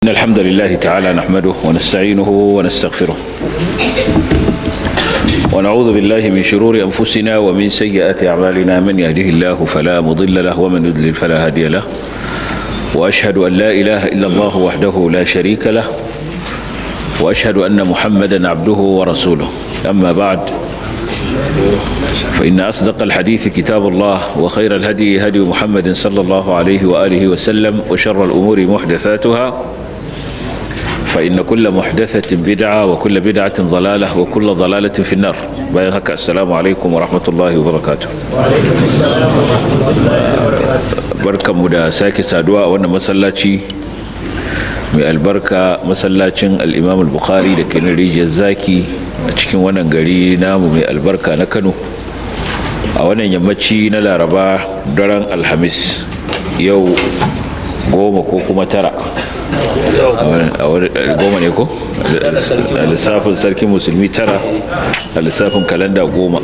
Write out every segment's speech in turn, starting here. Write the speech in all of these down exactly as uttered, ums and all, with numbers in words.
الحمد لله تعالى نحمده ونستعينه ونستغفره ونعوذ بالله من شرور أنفسنا ومن سيئات أعمالنا. من يهده الله فلا مضل له ومن يضلل فلا هادي له، وأشهد أن لا إله إلا الله وحده لا شريك له، وأشهد أن محمدا عبده ورسوله. أما بعد، فإن أصدق الحديث كتاب الله، وخير الهدي هدي محمد صلى الله عليه وآله وسلم، وشر الأمور محدثاتها، فإن كل محدثة بدعة وكل بدعة ضلالة وكل ضلالة في النار. بايعك السلام عليكم ورحمة الله وبركاته. بركة مدى ساكي سادوا وانا مسلاتي mai albarka masallacin al-Imam al-Bukhari da ke rijiyar zaki a cikin wannan gari namu mai albarka na Kano, a wannan yammaci na Laraba daren Alhamis, yau goma ko kuma tara goma ne ko a lissafin sarkin musulmi, tara a lissafin kalanda goma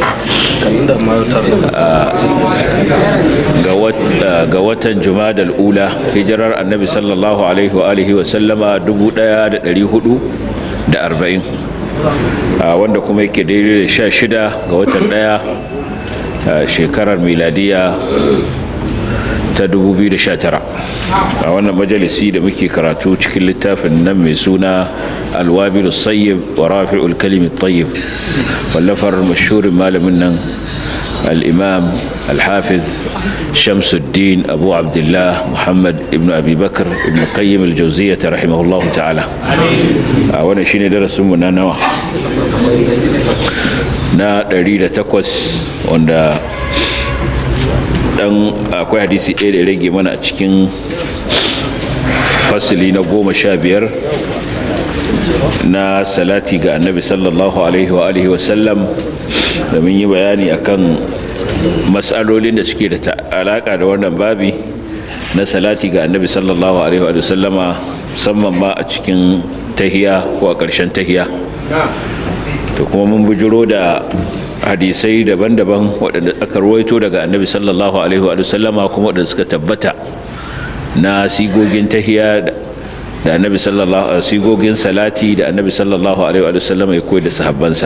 ga watan Jumadal Ula, hijirar annabi sallallahu alaihi wa alihi wa sallama dubu ɗaya da ɗari hudu da arba'in, wanda kuma yake daidai da sha shida ga watan ɗaya shekarar miladiya ta dubu biyu da sha tara. A wannan majalisi da muke karatu cikin littafin nan mai suna alwabilu sayyib wa rafi'ul kalimi tayyib, wallafar mashhurin malamin nan al-imam al-hafiz shamsuddin abu abdullah muhammad ibn abi bakr ibn qayyim al-jawziyyah rahimahullah ta'ala. A wannan shine darasin mu na nawa na ɗari da takwas, wanda dan akwai hadisi ɗaya da rage mana a cikin fasili na goma sha biyar na salati ga annabi sallallahu alaihi wa alihi wasallam, da mun yi bayani akan matsalolin da suke da alaka da wannan babi na salati ga annabi sallallahu alaihi wa sallama, musamman ma a cikin tahiya ko a ƙarshen tahiya. to kuma mun bujiro da hadisai daban-daban waɗanda aka ruwaito daga annabi sallallahu alaihi wa sallama, kuma waɗanda suka tabbata na sigogin tahiya da annabi sallallahu alaihi sigogin salati da annabi sallallahu alaihi wa sallama ya koyar da sahabbansa.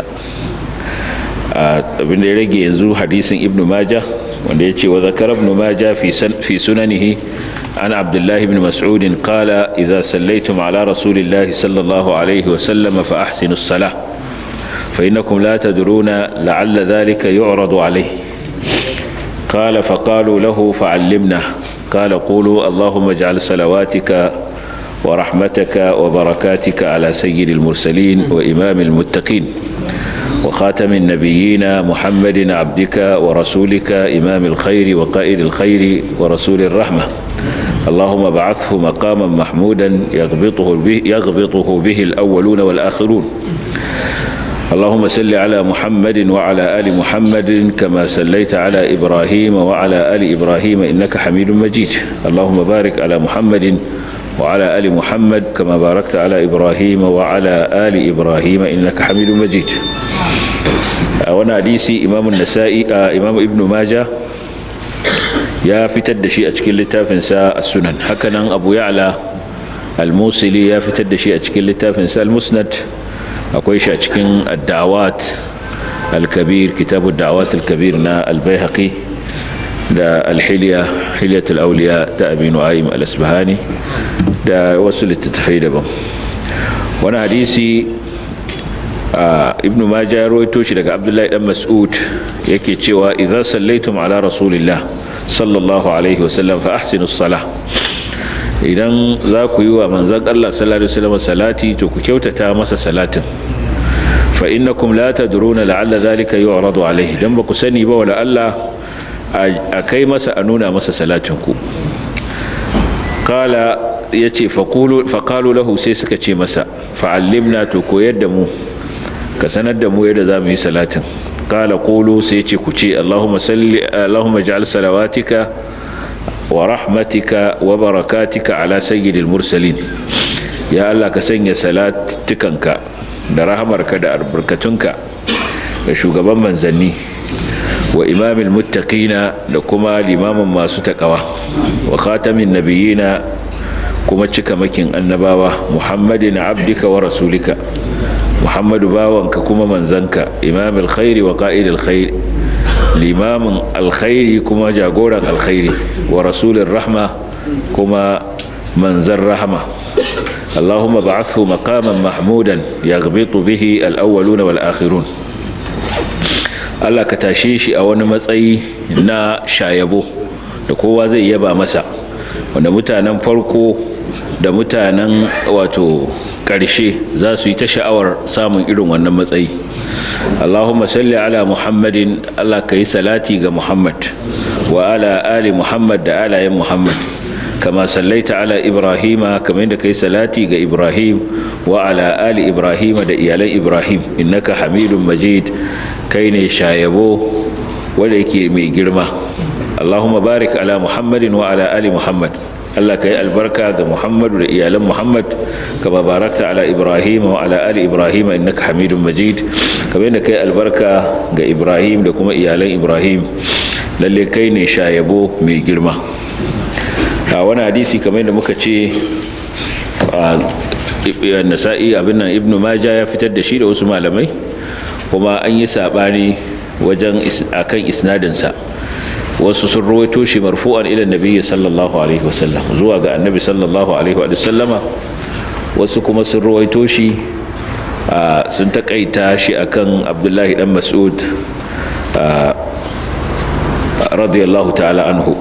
abin da ya rage yanzu hadisin ibnu majah, wanda ya ce wa zakara ibnu majah fi sunanihi an abdullah ibn mas'ud qala idza sallaytum ala rasulillahi sallallahu alaihi wa sallama fa ahsinu as-salah فإنكم لا تدرون لعل ذلك يعرض عليه. قال فقالوا له فعلمنا. قال قولوا اللهم اجعل صلواتك ورحمتك وبركاتك على سيد المرسلين وإمام المتقين وخاتم النبيين محمد عبدك ورسولك إمام الخير وقائد الخير ورسول الرحمة، اللهم ابعثه مقاما محمودا يغبطه به, يغبطه به الأولون والآخرون. اللهم صل على محمد وعلى آل محمد كما صليت على إبراهيم وعلى آل إبراهيم إنك حميد مجيد. اللهم بارك على محمد وعلى آل محمد كما باركت على إبراهيم وعلى آل إبراهيم إنك حميد مجيد. وانا حديثي إمام النسائي إمام ابن ماجه يا فتد شيء أشكال لتافنسا السنن، هكذا أبو يعلى الموصلي يا فتد شيء أشكال لتافنسا المسند. akwai shi a cikin ad-da'awat al-kabir, kitabu ad-da'awat al-kabir na al-Baihaqi, da al-hilya hilyatul awliya ta Abi Nu'aym al-Asbahani, da wasu littattafai daban. wani hadisi ibn Majah ya rawaito shi daga Abdullahi dan Mas'ud, yake cewa idza sallaytum ala rasulillah sallallahu alaihi wasallam fa ahsinu as-salah. idan za ku yi wa manzon Allah sallallahu alaihi wasallam salati, to ku kyautata masa salatin. fa innakum la tadruna la'alla dhalika yu'radu alayhi, dan ba ku sani ba wala Allah a kai masa a nuna masa salatin ku. qala yace fa qulu fa qalu lahu, sai suka ce masa fa'allimna, to koyar da mu, ka sanar da mu yadda za mu yi salatin. qala qulu, sai ce ku ce Allahumma salli Allahumma ij'al salawatika wa rahmatika wa barakatika ala sayyidil mursalin. ya Allah ka sanya salatukanka da rahamarka da albarkatunka ga shugaban manzanni, wa imamil muttaqina, da kuma limamin masu takawa, wa khatamin nabiyina, kuma cikamakin annabawa, Muhammadin abdika wa rasulika, Muhammadu bawanka kuma manzanka, imamul khairi wa qa'idil khairi, limamin alkhairi kuma jagoran alkhairi, wa rasulin rahma kuma manzan rahma. Allahumma ba'athu maqaman mahmudan yaghbitu bihi al-awwaluna wal akhirun. Allah ka tashe shi a wani matsayi na shayabo da kowa zai yaba masa, wanda mutanen farko da mutanen wato ƙarshe za su yi ta sha'awar samun irin wannan matsayi. Allahumma salli ala Muhammadin, Allah ka yi salati ga Muhammad wa ala ali Muhammad da alayen Muhammad, kama sallaita ala Ibrahima, kamar yadda ka yi salati ga Ibrahim wa ala ali Ibrahima da iyalan Ibrahim, innaka hamidun majid, kai ne shayabo wanda yake mai girma. Allahumma barik ala Muhammadin wa ala ali Muhammad, Allah ka yi albarka ga Muhammadu da iyalan Muhammad, kama barakta ala Ibrahim wa ala ali Ibrahim innaka hamidun majid, kamar yadda ka yi albarka ga Ibrahim da kuma iyalan Ibrahim, lalle kai ne shayabo mai girma. A wani hadisi kamar yadda muka ce Nasa'i abin nan Ibn Majah ya fitar da shi da wasu malamai, kuma an yi sabani wajen akan isnadinsa. Wasu sun rawaito shi marfu'an ila nabiyyi sallallahu alaihi wasallam, zuwa ga annabi sallallahu alaihi wa sallama. Wasu kuma sun rawaito shi sun takaita shi akan Abdullahi dan Mas'ud radiyallahu ta'ala anhu.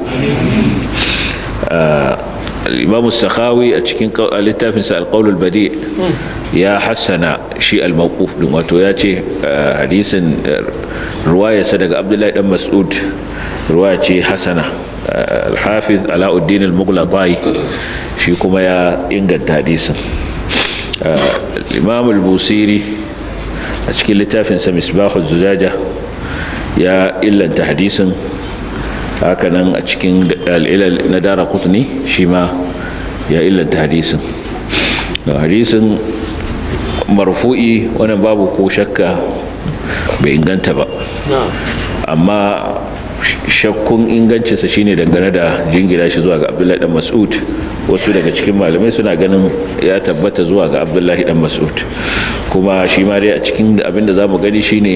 الإمام السخاوي أتشكين littafin sa القول البديع ya hassana shi al-mawquf din, wato ya ce hadisin ruwaya sa daga Abdullahi dan Mas'ud ruwaya ce hasana. al-Hafiz Alauddin al-Mughlata'i shi kuma ya inganta hadisin. al-Imam al-Busiri a cikin littafin sa Misbahuz Zujaja ya illanta hadisin. Hakanan a cikin al'ilal na Daraqutni shi ma ya illanta hadisin. Hadisin marfu'i wannan babu ko shakka bai inganta ba, amma shakkun ingancinsa shine dangane da jingina shi zuwa ga Abdullahi dan Mas'ud. Wasu daga cikin malamai suna ganin ya tabbata zuwa ga Abdullahi dan Mas'ud, kuma shi ma dai a cikin abinda zamu gani shine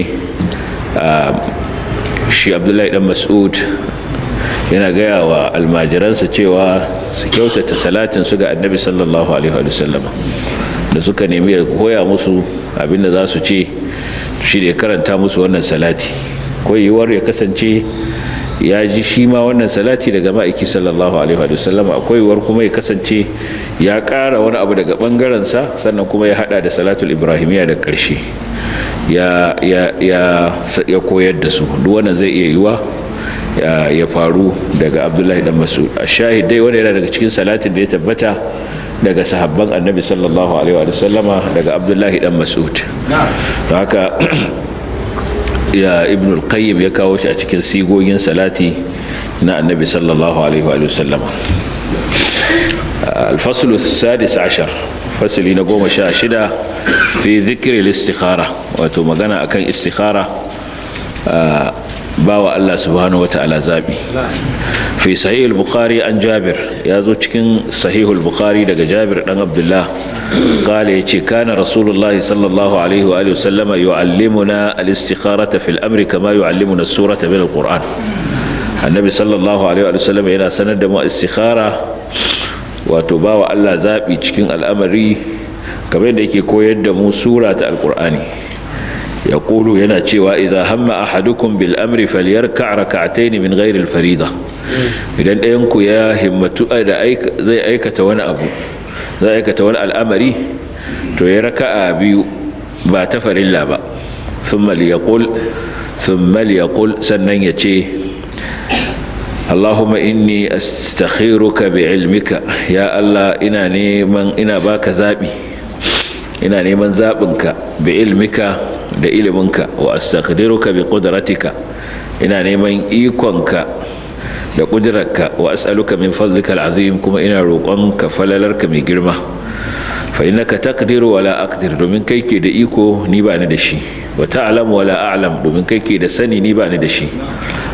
shi Abdullahi dan Mas'ud yana gaya wa almajiransa cewa su kyautata salatin su ga annabi sallallahu alaihi wa sallam, da suka nemi ya koya musu abinda za su ce shi da ya karanta musu wannan salati, ko yiwuwar ya kasance ya ji shi ma wannan salati daga ma'aiki sallallahu alaihi wa sallam, akwai yiwuwar kuma ya kasance ya ƙara wani abu daga ɓangarensa, sannan kuma ya haɗa da salatul ibrahimiyya da ƙarshe ya ya ya ya koyar da su. Duk wannan zai iya yiwa ya faru daga Abdullahi dan Mas'ud. A shahid dai wanda yana daga cikin salatin da ya tabbata daga sahabban annabi sallallahu alaihi wa sallama, daga Abdullahi dan Mas'ud. Don haka ya Ibn al-Qayyim ya kawo shi a cikin sigogin salati na annabi sallallahu alaihi wa sallama. الفصل السادس عشر فصل نقوم شاشدة في ذكر الاستخارة، وتمغنى أكن استخارة باوى الله سبحانه وتعالى زابي. في صحيح البخاري عن جابر، يازو تشكين صحيح البخاري دقى جابر عن عبد الله قال يتي كان رسول الله صلى الله عليه وآله وسلم يعلمنا الاستخارة في الأمر كما يعلمنا السورة من القرآن. النبي صلى الله عليه وآله وسلم إلى سند استخارة وتباوى الله زابي تشكين الأمر كما يدكي كويد مو سورة القرآن. يقول هنا تشيوا إذا هم أحدكم بالأمر فليركع ركعتين من غير الفريضة. إذن أينكو يا همتو أيك زي أيكة وانا أبو زي أيكة وانا الأمري تو يركع بيو باتفر الله با ثم ليقول ثم ليقول سنن يتشي اللهم إني أستخيرك بعلمك يا الله إنا نيمن إنا باك زابي إنا نيمن زابنك بعلمك da iliminka wa astaghfiruka bi qudratika, ina neman ikonka da kudirarka, wa as'aluka min fadlika al'azim, kuma ina roƙonka falalarka mai girma. Fa innaka taqdiru wa la aqdir, domin kai ke da iko ni ba ni da shi, wa ta'lamu wa la a'lam, domin kai ke da sani ni ba ni da shi.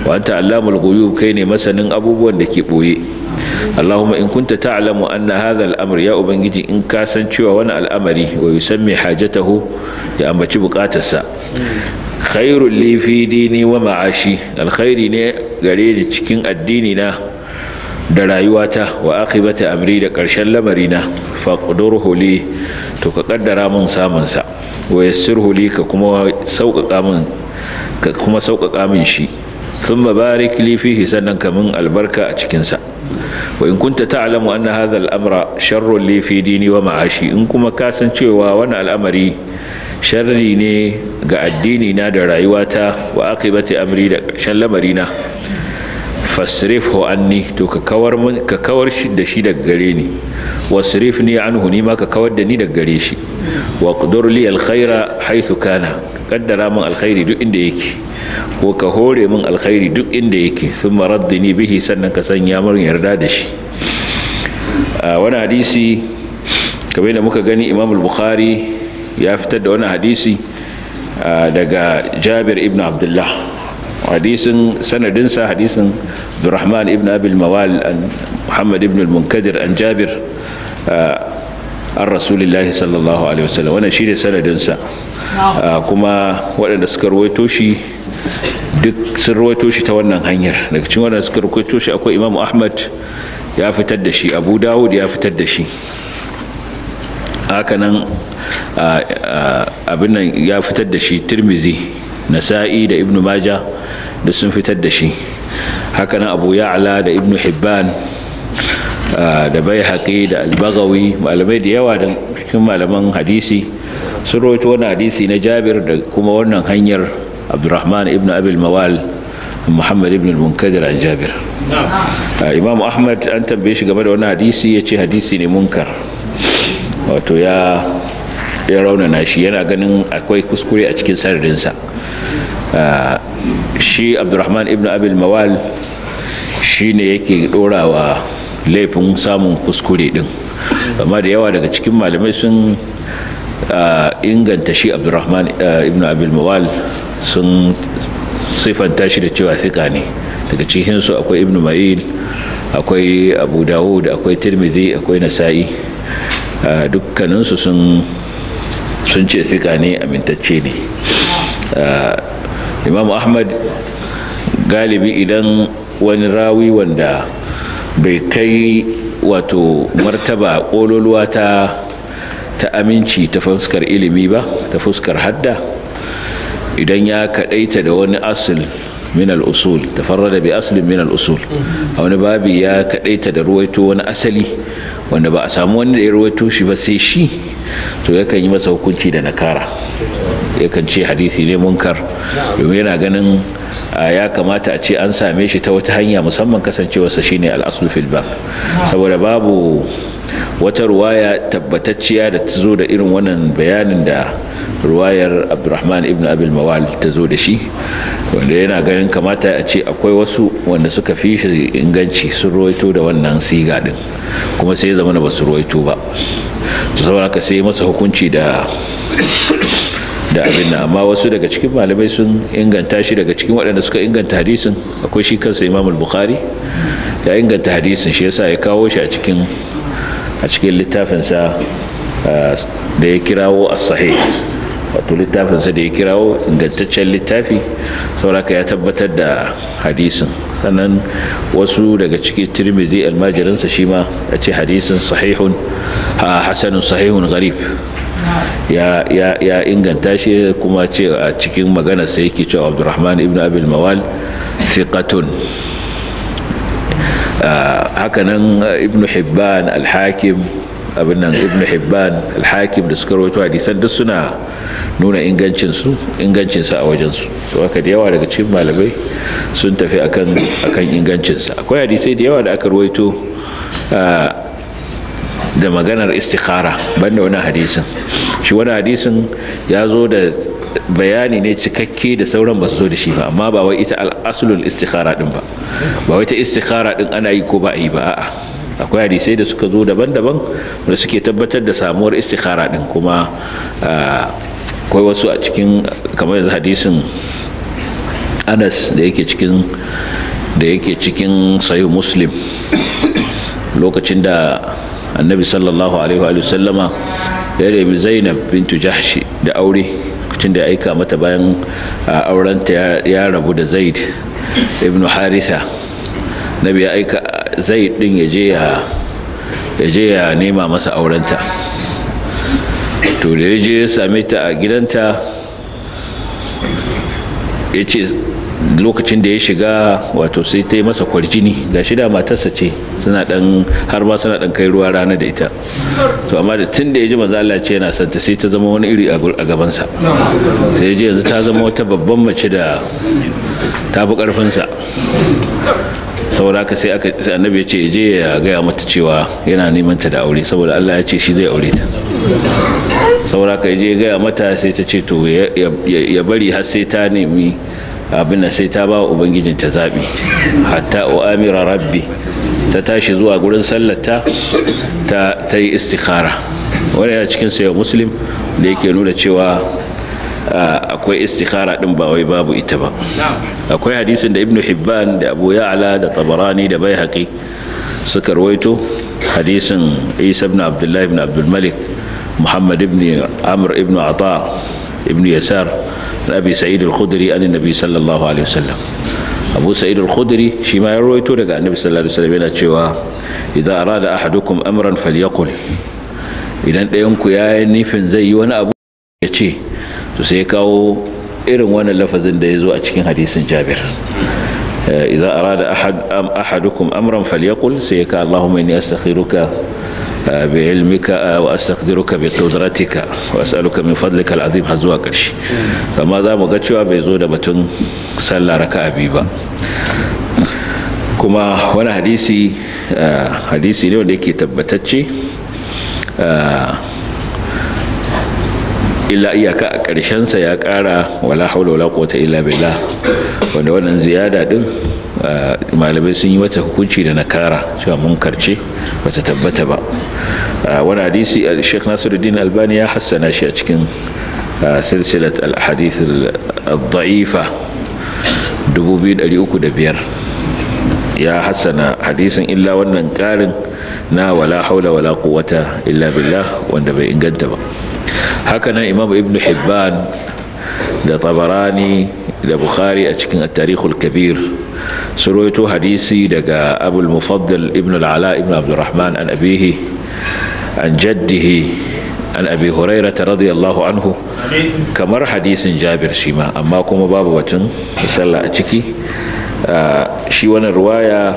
wa anta allamul ghuyub kai ne masanin abubuwan da ke boye Allahumma in kunta ta'lamu anna hadha al-amr ya ubangiji in ka san cewa wani al'amari wa yusammi hajatahu ya ambaci bukatarsa khairul li fi dini wa ma'ashi alkhairi ne gare ni cikin addini na da rayuwata wa aqibati amri da karshen lamarina faqdurhu li to ka kaddara mun samun sa wa yassirhu li ka kuma sauƙaƙa min ka kuma sauƙaƙa min shi thumma barik li fihi sannan ka min albarka a cikin sa wa in kunta ta'lamu anna hadha al-amra sharrun li fi dini wa ma'ashi in kuma ka san cewa wannan al'amari sharri ne ga addini na da rayuwata wa aqibati amri da karshen lamarina fasrifhu anni to ka kawar ka kawar shi da shi daga gare ni wasrifni anhu ni ma ka kawar da ni daga gare shi wa qdur li alkhaira haythu kana kaddara min alkhairi duk inda yake ko ka hore min alkhairi duk inda yake thumma raddini bihi sannan ka sanya min yarda da shi a wani hadisi kamar da muka gani Imam al-Bukhari ya fitar da wani hadisi daga Jabir ibn Abdullah hadisin sanadinsa hadisin Abdurrahman ibn Abi al-Mawal an Muhammad ibn al-Munkadir an Jabir an Rasulullah sallallahu alaihi wasallam wannan shine sanadinsa kuma waɗanda suka rawaito shi duk sun rawaito shi ta wannan hanyar daga cikin waɗanda suka rawaito shi akwai Imam Ahmad ya fitar da shi Abu Dawud ya fitar da shi haka nan abin nan ya fitar da shi Tirmizi Nasa'i da Ibn Majah da sun fitar da shi hakanan Abu Ya'la da Ibn Hibban da Baihaqi da Al-Baghawi malamai da yawa da cikin malaman hadisi sun rawaito wannan hadisi na Jabir da kuma wannan hanyar Abdurrahman ibn Abi al-Mawal Muhammad ibn al-Munkadir an Jabir Imam Ahmad an tambaye shi game da wannan hadisi yace hadisi ne munkar wato ya ya raunana shi yana ganin akwai kuskure a cikin sanadinsa shi Abdurrahman ibn Abi al-Mawal shine yake dorawa laifin samun kuskure din amma da yawa daga cikin malamai sun inganta shi Abdurrahman ibn Abi al-Mawal sun sifanta shi da cewa thika ne daga cikin su akwai Ibn Ma'in akwai Abu Dawud akwai Tirmidhi akwai Nasa'i dukkaninsu sun sun ce thika ne amintacce ne Imam Ahmad galibi idan wani rawi wanda bai kai wato martaba kololuwa ta ta aminci ta fuskar ilimi ba ta fuskar hadda idan ya kadaita da wani asl min al-usul tafarrada bi aslin min al-usul a wani babi ya kadaita da ruwaito wani asali wanda ba a samu wanda ya ruwaito shi ba sai shi to yakan yi masa hukunci da nakara yakan ce hadisi ne munkar domin yana ganin ya kamata a ce an same shi ta wata hanya musamman kasancewarsa shine al-aslu fil bab saboda babu wata ruwaya tabbatacciya da ta zo da irin wannan bayanin da ruwayar Abdurrahman ibn Abi al-Mawal ta zo da shi wanda yana ganin kamata a ce akwai wasu wanda suka fi shi inganci sun ruwaito da wannan siga din kuma sai ya zama ba su ruwaito ba to saboda haka sai masa hukunci da da abin nan amma wasu daga cikin malamai sun inganta shi daga cikin waɗanda suka inganta hadisin akwai shi kansa Imam al-Bukhari ya inganta hadisin shi yasa ya kawo shi a cikin a cikin littafinsa da ya kirawo as-sahih wato littafinsa da ya kirawo ingantaccen littafi sauraka ya tabbatar da hadisin sannan wasu daga cikin Tirmidhi almajirinsa shi ma ya ce hadisin sahihun hasanun sahihun gharib ya ya ya inganta shi kuma ce a cikin maganar sa yake cewa Abdurrahman ibn Abi al-Mawal thiqatun hakanan Ibn Hibban al-Hakim abinnan Ibn Hibban al-Hakim da suka rawaito hadisan duk suna nuna ingancin su ingancin sa a wajen su to haka da yawa daga cikin malamai sun tafi akan akan ingancin sa akwai hadisai da yawa da aka rawaito da maganar istikhara banda wani hadisin shi wani hadisin ya zo da bayani ne cikakke da sauran ba su zo da shi ba amma ba wai ita al-aslul istikhara din ba ba wai ta istikhara din ana yi ko ba a yi ba a'a akwai hadisai da suka zo daban-daban da suke tabbatar da samuwar istikhara din kuma akwai wasu a cikin kamar yanzu hadisin Anas da yake cikin da yake cikin sahih Muslim lokacin da annabi sallallahu alaihi wa sallama ya rabi Zainab bintu Jahsh da aure, lokacin da ya aika mata bayan aurenta ya rabu da Zaid ibn Haritha, nabi ya aika Zaid din ya je ya ya je ya nema masa aurenta. To da ya je ya same ta a gidanta, ya ce lokacin da ya shiga wato sai ta yi masa kwarjini, ga shi da matarsa ce, suna dan har ma suna dan kai ruwa rana da ita. To amma da tun da ya ji manzo Allah ce yana son ta, sai ta zama wani iri a gabansa, sai ya ji yanzu ta zama wata babban mace da ta fi karfinsa. Saboda haka sai aka sai annabi ya ce ya je ya gaya mata cewa yana neman ta da aure, saboda Allah ya ce shi zai aure ta. Saboda haka ya je ya gaya mata, sai ta ce to ya bari har sai ta nemi abin da sai ta ba wa ubangijinta zaɓi, hatta o amira rabbi, ta tashi zuwa gurin sallata ta yi istikhara. wani yana cikin sayo Muslim da yake nuna cewa akwai istikhara din ba wai babu ita ba. Akwai hadisin da Ibn Hibban da Abu Ya'la da Tabarani da Baihaqi suka rawaito, hadisin Isa ibn Abdullah ibn Abdul Malik Muhammad ibn Amr ibn Ata ibn Yasar da Abi Sa'id al-Khudri an Nabi sallallahu alaihi wasallam. Abu Sa'id al-Khudri shi ma ya rawaito daga Annabi sallallahu alaihi wasallam yana cewa idza arada ahadukum amran falyaqul, idan ɗayan ku ya yi nufin zai yi wani abu ya ce. To sai ya kawo irin wannan lafazin da ya zo a cikin hadisin Jabir, idza arada ahad ahadukum amran falyaqul, sai ya ka Allahumma inni astakhiruka bi ilmika wa astaqdiruka bi qudratika wa as'aluka min fadlika al'azim, har zuwa ƙarshe. Amma za mu ga cewa bai zo da batun sallah raka'a biyu ba. Kuma wani hadisi hadisi ne wanda yake tabbatacce, illa iyaka a ƙarshensa ya ƙara wala haula wala quwwata illa billah, wanda wannan ziyada din malamai sun yi mata hukunci da nakara cewa munkar ce, bata tabbata ba. Wani hadisi Sheikh Nasiruddin Albani ya hassana shi a cikin silsilat al-ahadith al-da'ifa dubu biyu da ɗari uku da biyar, ya hassana hadisin illa wannan ƙarin na wala haula wala quwwata illa billah wanda bai inganta ba. Hakanan Imam Ibn Hibban da Tabarani da Bukhari a cikin at-Tarikhul Kabir sun rawaito hadisi daga Abul Mufaddal Ibn al-Ala Ibn Abdurrahman an abihi an jaddihi an Abi Hurairah radiyallahu anhu, kamar hadisin Jabir shi ma, amma kuma babu batun sallah a ciki. Shi wannan ruwaya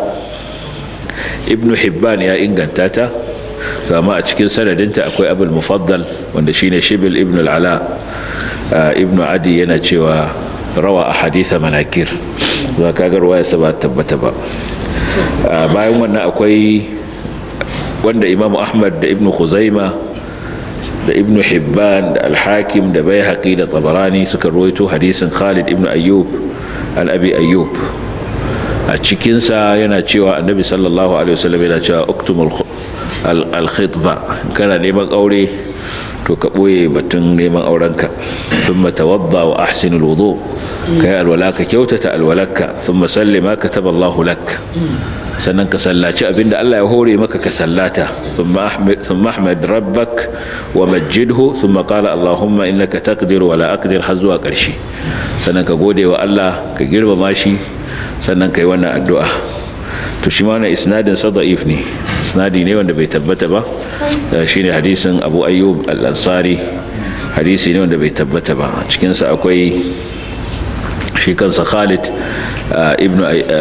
Ibn Hibban ya inganta ta, amma a cikin sanadinta akwai Abul Mufaddal wanda shine Shibil Ibn al-Ala Ibn Adi, yana cewa rawa ahaditha manakir, za ka ga ruwaya sa ba tabbata ba. Bayan wannan akwai wanda Imam Ahmad da Ibn Khuzaima da Ibn Hibban da Al-Hakim da Baihaqi da Tabarani suka rawaito hadisin Khalid ibn Ayyub an Abi Ayyub. A cikinsa yana cewa Annabi sallallahu alaihi wasallam yana cewa uktumul al-khitba, kana neman aure to ka boye batun neman aurenka. Thumma tawadda wa ahsinul wudu, kai alwala ka kyautata alwalaka. Thumma salli ma kataba Allahu lak, sannan ka sallaci abinda Allah ya hore maka ka sallata. Thumma ahmid thumma ahmad rabbak wa majjidhu, thumma qala Allahumma innaka taqdiru wa la aqdir, har zuwa ƙarshe. Sannan ka gode wa Allah, ka girmama shi, sannan kai wannan addu'a. To shi ma wannan isnadin sa da'if ne, isnadi ne wanda bai tabbata ba. Shine hadisin Abu Ayyub al-Ansari, hadisi ne wanda bai tabbata ba. Cikin sa akwai shi kansa Khalid ibn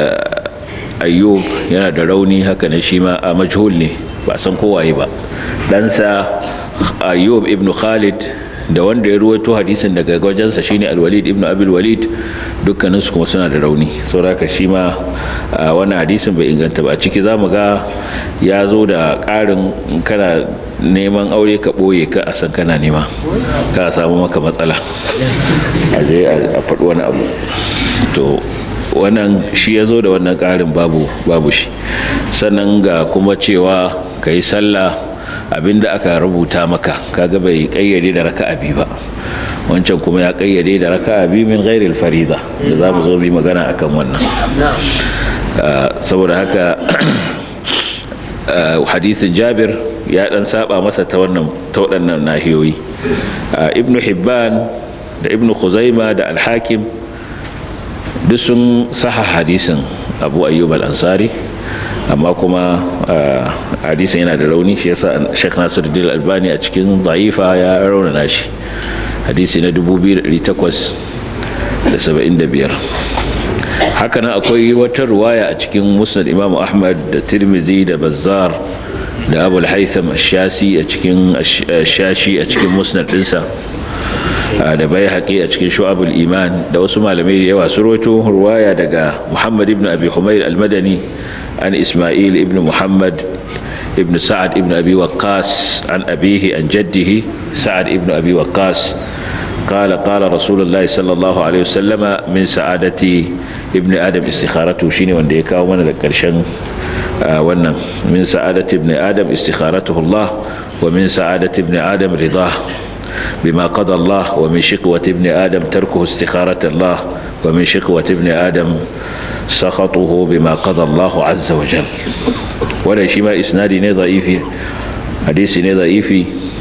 Ayyub, yana da rauni, haka ne shi ma a majhul ne, ba san kowaye ba. Ɗansa Ayyub ibn Khalid da wanda ya ruwaito hadisin daga wajensa shine Al-Walid ibn Abi Al-Walid, dukkaninsu kuma suna da rauni. saboda shi ma wannan hadisin bai inganta ba. A ciki zamu ga ya zo da ƙarin kana neman aure ka ɓoye ka a san kana nema, ka samu maka matsala a je a faɗi wani abu. To wannan shi ya zo da wannan ƙarin babu babu shi. Sannan ga kuma cewa ka yi sallah abinda aka rubuta maka, kaga bai kayyade da raka'a biyu ba. wancan kuma ya kayyade da raka'a biyu min ghairi al-farida da za mu zo mu magana akan wannan. Saboda haka hadisin Jabir ya dan saba masa ta wannan ta waɗannan nahiyoyi. Ibn Hibban da Ibn Khuzaima da Al-Hakim duk sun saha hadisin Abu Ayyub al-Ansari, amma kuma hadisin yana da rauni, shi yasa Sheikh Nasiruddin Al-Albani a cikin Da'ifa ya raunana shi, hadisi na dubu biyu da ɗari takwas da saba'in da biyar. Hakanan akwai wata ruwaya a cikin Musnad Imam Ahmad da Tirmidhi da Bazzar da Abu al-Haytham ash-Shasi a cikin Shashi a cikin Musnad dinsa, da Baihaqi a cikin Shu'abul Iman, da wasu malamai da yawa su rawaito ruwaya daga Muhammad ibn Abi Humayr al-Madani an Isma'il ibn Muhammad ibn Sa'ad ibn Abi Waqqas an abihi an jaddihi Sa'ad ibn Abi Waqqas قال قال رسول الله صلى الله عليه وسلم من سعادة ابن آدم استخارته شيني وندي كاو من الكرشن ونن من سعادة ابن آدم استخارته الله ومن سعادة ابن آدم رضاه بما قضى الله ومن شقوة ابن آدم تركه استخارة الله ومن شقوة ابن آدم سخطه بما قضى الله عز وجل. ولا شيء ما إسنادي ضعيفي حديثي ضعيفي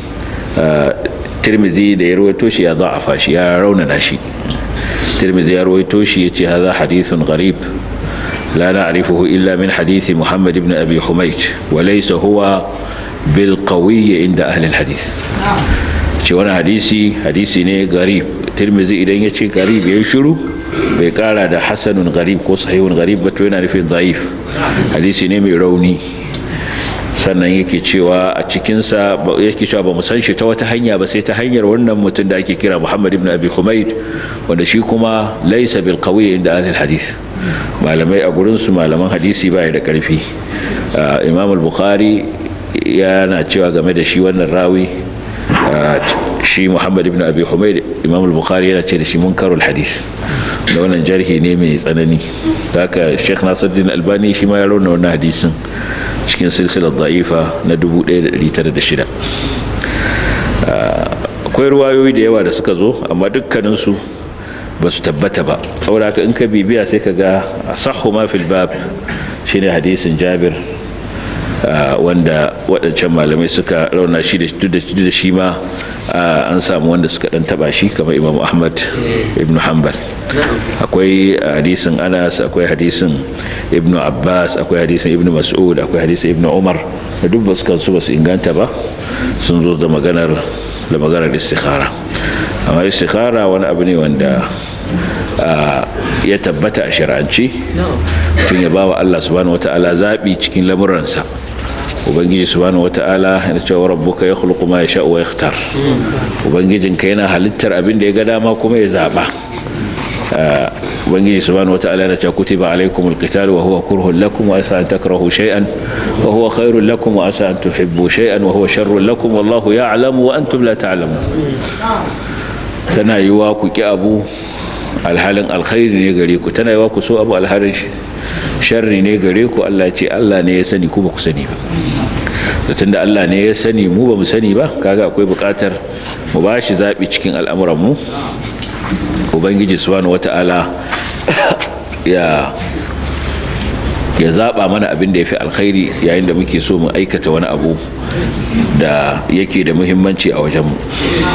Tirmidhi da ya rawaito shi ya da'afa shi, ya raunana shi. Tirmidhi ya rawaito shi yace hadha hadithun gharib la na'rifuhu illa min hadithi Muhammad ibn Abi Humayt wa laysa huwa bil qawi inda ahli al hadith. Ce wannan hadisi hadisi ne gharib. Tirmidhi idan yace gharib yayi shiru bai kara da hasanun gharib ko sahihun gharib ba, to yana nufin da'if, hadisi ne mai rauni. Sannan yake cewa a cikinsa yake cewa ba mu san shi ta wata hanya ba sai ta hanyar wannan mutum da ake kira Muhammad ibn Abi Humayd, wanda shi kuma laysa bil qawi inda ahli hadith. Malamai a gurin su malaman hadisi bai da karfi. Imam al-Bukhari yana cewa game da shi wannan rawi shi Muhammad ibn Abi Humayd, Imam al-Bukhari yana ce da shi munkarul hadith, da wannan jarhi ne mai tsanani. Haka Sheikh Nasiruddin Albani shi ma ya rauna wannan hadisin cikin silsilar da'ifa na dubu ɗaya da ɗari tara da shida. Akwai ruwayoyi da yawa da suka zo, amma dukkaninsu ba su tabbata ba. Saboda haka in ka bibiya sai ka ga asahhu ma fil bab shine hadisin Jabir, wanda waɗancan malamai suka rauna shi, da shi ma an samu wanda suka ɗan taba shi kamar Imam Ahmad ibn Hanbal. Akwai hadisin Anas, akwai hadisin Ibn Abbas, akwai hadisin Ibn Mas'ud, akwai hadisin Ibn Umar, da duk ba su kansu ba su inganta ba, sun zo da maganar da maganar istikhara. Amma istikhara wani abu ne wanda ya tabbata a shari'anci, tun ya bawa Allah subhanahu wata'ala zabi cikin lamuransa. Ubangiji subhanahu wata'ala yana cewa rabbuka yakhluqu ma yasha'u wa yakhtar. Ubangijinka yana halittar abin da ya ga dama kuma ya zaba. Ubangiji subhanahu wata'ala yana cewa kutiba alaykumul qital wa huwa kurhun lakum wa asa an takrahu shay'an wa huwa khairul lakum wa asa an tuhibbu shay'an wa huwa sharrun lakum wallahu ya'lamu wa antum la ta'lamun. Tana yiwa ku ki abu alhalin alkhairi ne gare ku, tana yiwa ku so abu alhalin sharri ne gare ku. Allah ce Allah ne ya sani ku ba ku sani ba. Da tunda Allah ne ya sani mu ba mu sani ba, kaga akwai buƙatar mu bashi zabi cikin al'amuran mu. Ubangiji subhanahu wata'ala ya ya zaba mana abin da yafi alkhairi yayin da muke so mu aikata wani abu da yake da muhimmanci a wajen mu.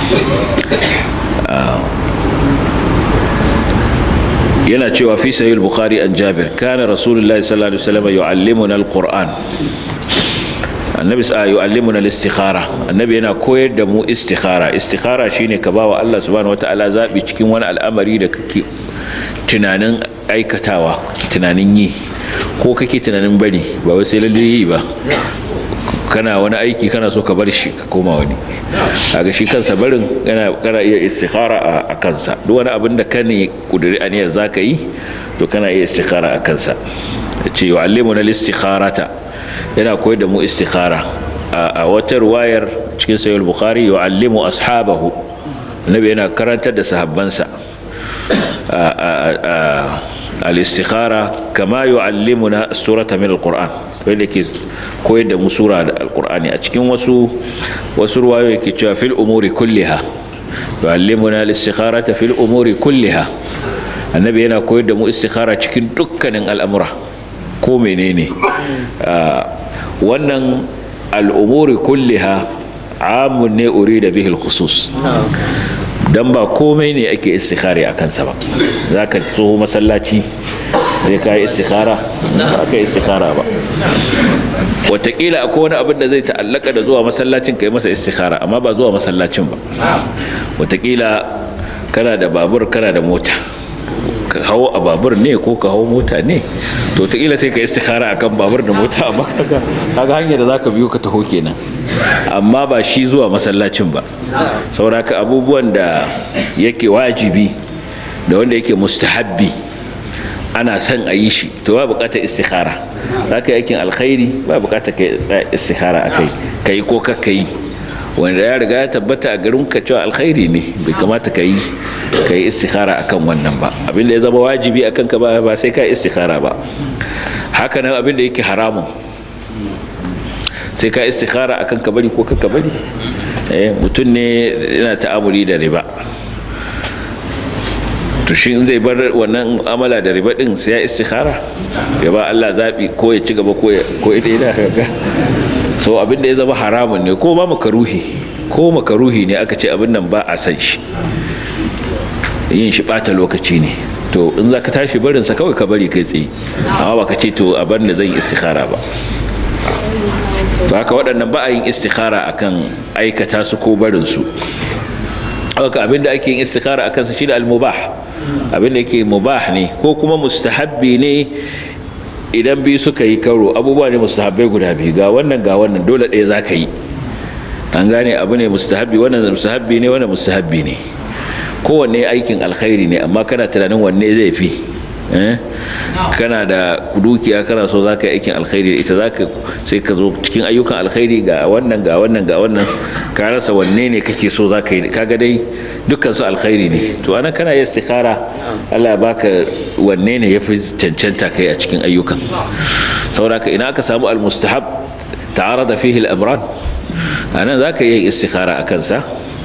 yana cewa fi sahih al-Bukhari an Jabir kana Rasulullahi sallallahu alaihi wasallam yu'allimuna al-Qur'an, annabi sa yu'allimuna al-istikhara, annabi yana koyar da mu istikhara. Istikhara shine ka bawa Allah subhanahu wataala zabi cikin wani al'amari da kake tunanin aikatawa, tunanin yi ko kake tunanin bari, ba wai sai lalle yi ba. Kana wani aiki kana so ka bar shi ka koma wani, kaga shi kansa barin yana kana iya istikhara a kansa. Duk wani abin da kane kuduri aniyar zaka yi to kana iya istikhara a kansa. Yace yu'allimuna al-istikharata, yana koyar da mu istikhara. A wata ruwayar cikin sahih al-Bukhari yu'allimu ashabahu, annabi yana karantar da sahabbansa al-istikhara kama yu'allimuna surata min al-Qur'an, wanda ke koyar da mu sura da al-Qur'ani. A cikin wasu wasu ruwayoyi yake cewa fil umuri kulliha, yu'allimuna al-istikharata fil umuri kulliha annabi yana koyar da mu istikhara cikin dukkanin al'amura ko menene wannan al'umuri kulliha amun ne urida bihi al-khusus dan ba komai ne ake istikhari a kansa ba zaka zo masallaci sai ka yi istikhara ba ka yi istikhara ba wataƙila akwai wani abin da zai ta'allaka da zuwa masallacin ka yi masa istikhara amma ba zuwa masallacin ba wataƙila kana da babur kana da mota ka hawo a babur ne ko ka hawo mota ne to wataƙila sai ka yi istikhara akan babur da mota amma kaga kaga hanyar da zaka biyo ka taho kenan amma ba shi zuwa masallacin ba sauraka abubuwan da yake wajibi da wanda yake mustahabbi ana son a yi shi to ba bukatar istikhara za ka yi aikin alkhairi ba bukatar ka istikhara a kai ka yi ko ka yi wanda ya riga ya tabbata a garin ka cewa alkhairi ne bai kamata ka yi ka yi istikhara akan wannan ba abinda ya zama wajibi akan ka ba ba sai ka yi istikhara ba haka nan abinda yake haramun sai ka istikhara akan ka bari ko ka bari eh mutum ne yana ta'amuli da riba to shi in zai bar wannan amala da riba din sai ya istikhara ya ba Allah zabi ko ya ci gaba ko ya ko ida ida ga so abin da ya zama haramun ne ko ba makaruhi ko makaruhi ne aka ce abin nan ba a san shi yin shi bata lokaci ne to in zaka tashi barin sa kawai ka bari kai tsaye amma baka ce to a bar da zan istikhara ba haka waɗannan ba a yin istikhara akan aikata su ko barin su haka abinda ake yin istikhara akan sa shine al-mubah abinda yake mubah ne ko kuma mustahabbi ne idan biyu suka yi karo abubuwa ne mustahabbai guda biyu ga wannan ga wannan dole ɗaya zaka yi an gane abu ne mustahabbi wannan mustahabbi ne wannan mustahabbi ne kowanne aikin alkhairi ne amma kana tunanin wanne zai fi kana da dukiya kana so za ka yi aikin alkhairi da ita za ka sai ka zo cikin ayyukan alkhairi ga wannan ga wannan ga wannan ka rasa wanne ne kake so za ka yi kaga dai dukkan su alkhairi ne to anan kana yi istikhara Allah ya baka wanne ne yafi cancanta kai a cikin ayyukan saboda ina aka samu almustahab ta'arada fihi al-amran anan za ka yi istikhara akan sa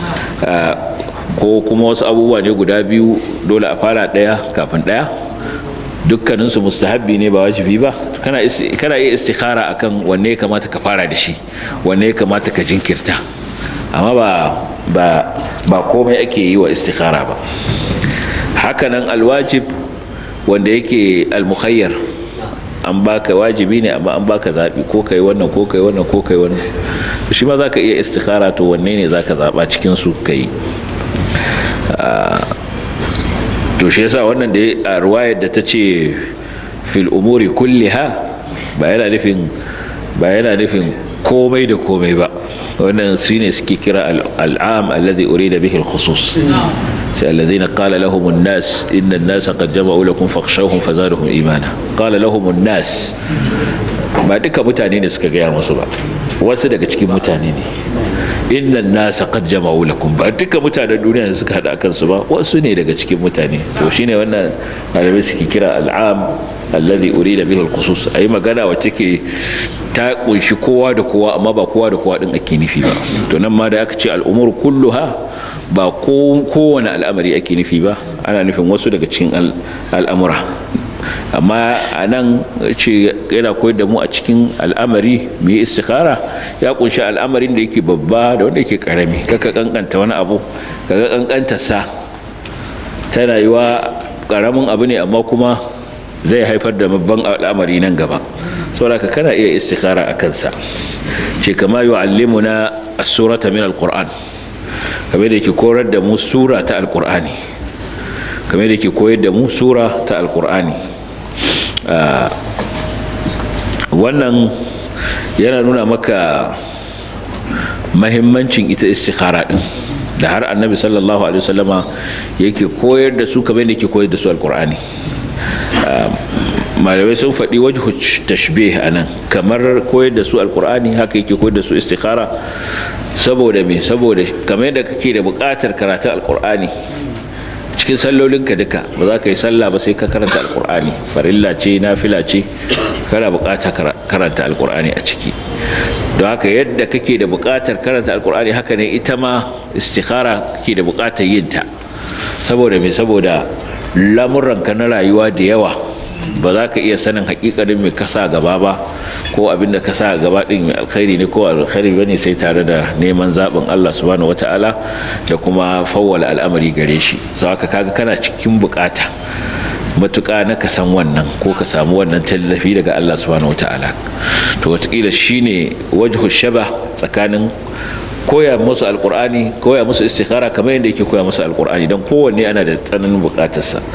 ko kuma wasu abubuwa ne guda biyu dole a fara daya kafin daya dukkaninsu mustahabbi ne ba wajibi ba kana kana iya istikhara akan wanne ya kamata ka fara da shi wanne ya kamata ka jinkirta amma ba ba ba komai ake yi wa istikhara ba hakanan alwajib wanda yake almukhayyar an baka wajibi ne amma an baka zabi ko kai wannan ko kai wannan ko kai wannan shi ma zaka iya istikhara to wanne ne zaka zaba cikin su kai to shi yasa wannan da a ruwayar da ta ce fil umuri kulliha ba yana nufin ba yana nufin komai da komai ba wannan shine suke kira al'am alladhi urida bihi al-khusus sai alladhina qala lahum an-nas inna an-nasa qad jama'u lakum fakhshawhum fazadahum imana qala lahum an-nas ba duka mutane ne suka gaya musu ba wasu daga cikin mutane ne inna an-nasa qad jama'u lakum ba duka mutanen duniya ne suka hada kansu ba wasu ne daga cikin mutane to shine wannan malamai suke kira al'am alladhi urida bihi al-khusus ayi magana wacce ke ta kunshi kowa da kowa amma ba kowa da kowa din ake nufi ba to nan ma da aka ce al'umur kulluha ba kowane al'amari ake nufi ba ana nufin wasu daga cikin al'amura amma a nan ce yana koyar da mu a cikin al'amari mai istikhara ya kunshi al'amarin da yake babba da wanda yake karami kaka kankanta wani abu kaga kankanta sa tana yiwa karamin abu ne amma kuma zai haifar da babban al'amari nan gaba saboda kana iya istikhara a kansa ce kama yu'allimuna as-surata min al-Qur'an kamar da yake koyar da mu sura ta al-Qur'ani kamar da yake koyar da mu sura ta al-Qur'ani wannan yana nuna maka mahimmancin ita istikhara din da har annabi sallallahu alaihi wasallama yake koyar da su kamar da yake koyar da su al-Qur'ani malamai sun faɗi wajhu tashbih anan kamar koyar da su alkur'ani haka yake koyar da su istikhara saboda me saboda kamar yadda kake da buƙatar karatun alkur'ani cikin sallolinka duka ba za ka yi sallah ba sai ka karanta alkur'ani farilla ce nafila ce kana buƙatar karanta alkur'ani a ciki. Don haka yadda kake da buƙatar karanta alkur'ani haka ne ita ma istikhara kake da buƙatar yin ta. Saboda me? Saboda lamuranka na rayuwa da yawa ba za ka iya sanin hakikanin mai kasa gaba ba, ko abin da kasa gaba din mai alkhairi ne ko alkhairi bane sai tare da neman zaɓin Allah subhanahu wata'ala da kuma fawwala al'amari gare shi. So haka kaga kana cikin bukata matuƙa na ka san wannan ko ka samu wannan tallafi daga Allah subhanahu wata'ala. To wataƙila shine wajhu shaba tsakanin koya musu alkur'ani, koya musu istikhara kamar yadda yake koya musu alkur'ani, don kowanne ana da tsananin bukatarsa.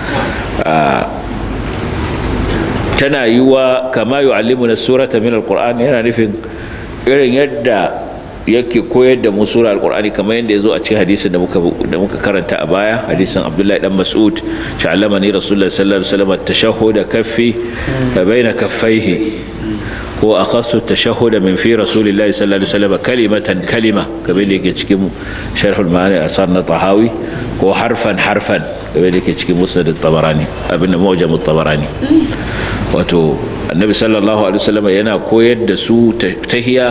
Tana yiwa kama yu'allimuna surata min alqur'ani, yana nufin irin yadda yake koyar da mu sura alqur'ani kamar yadda yazo a cikin hadisin da muka da muka karanta a baya, hadisin Abdullahi dan Mas'ud, sha'allamani Rasulullahi sallallahu alaihi wasallam at-tashahhud kaffi baina kaffaihi ko akhastu at-tashahhud min fi Rasulillahi sallallahu alaihi wasallam kalimatan kalima, kamar yadda yake cikin Sharh al-Ma'ani asar na Tahawi, ko harfan harfan kamar yadda yake cikin Musnad at-Tabarani, abin da Mu'jam at-Tabarani. Wato annabi sallallahu alaihi wasallam yana koyar da su tahiya.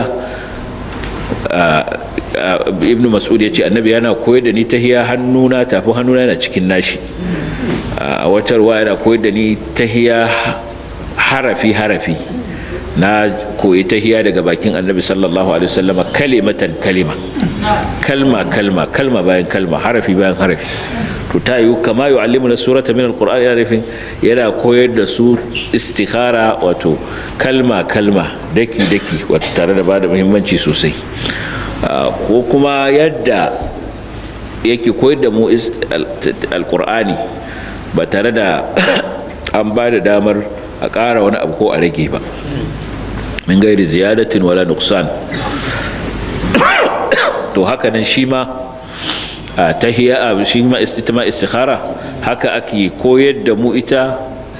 Ibn Mas'ud ya ce annabi yana koyar da ni tahiya hannuna tafi hannuna yana cikin nashi. A wata ruwa yana koyar da ni tahiya harafi harafi, na koyi tahiya daga bakin annabi sallallahu alaihi wasallam kalimatan kalima, kalma kalma kalma bayan kalma, harafi bayan harafi. To ta yi kama yu'allimuna surata min alqur'ani, yana nufin yana koyar da su istikhara, wato kalma kalma daki daki, wato tare da bada muhimmanci sosai. Ko kuma yadda yake koyar da mu alqur'ani ba tare da an ba da damar a ƙara wani abu ko a rage ba, min gairi ziyadatin wala nuqsan. To haka nan shi ma tahiyya, shi ma ita ma istikhara haka ake koyar da mu ita,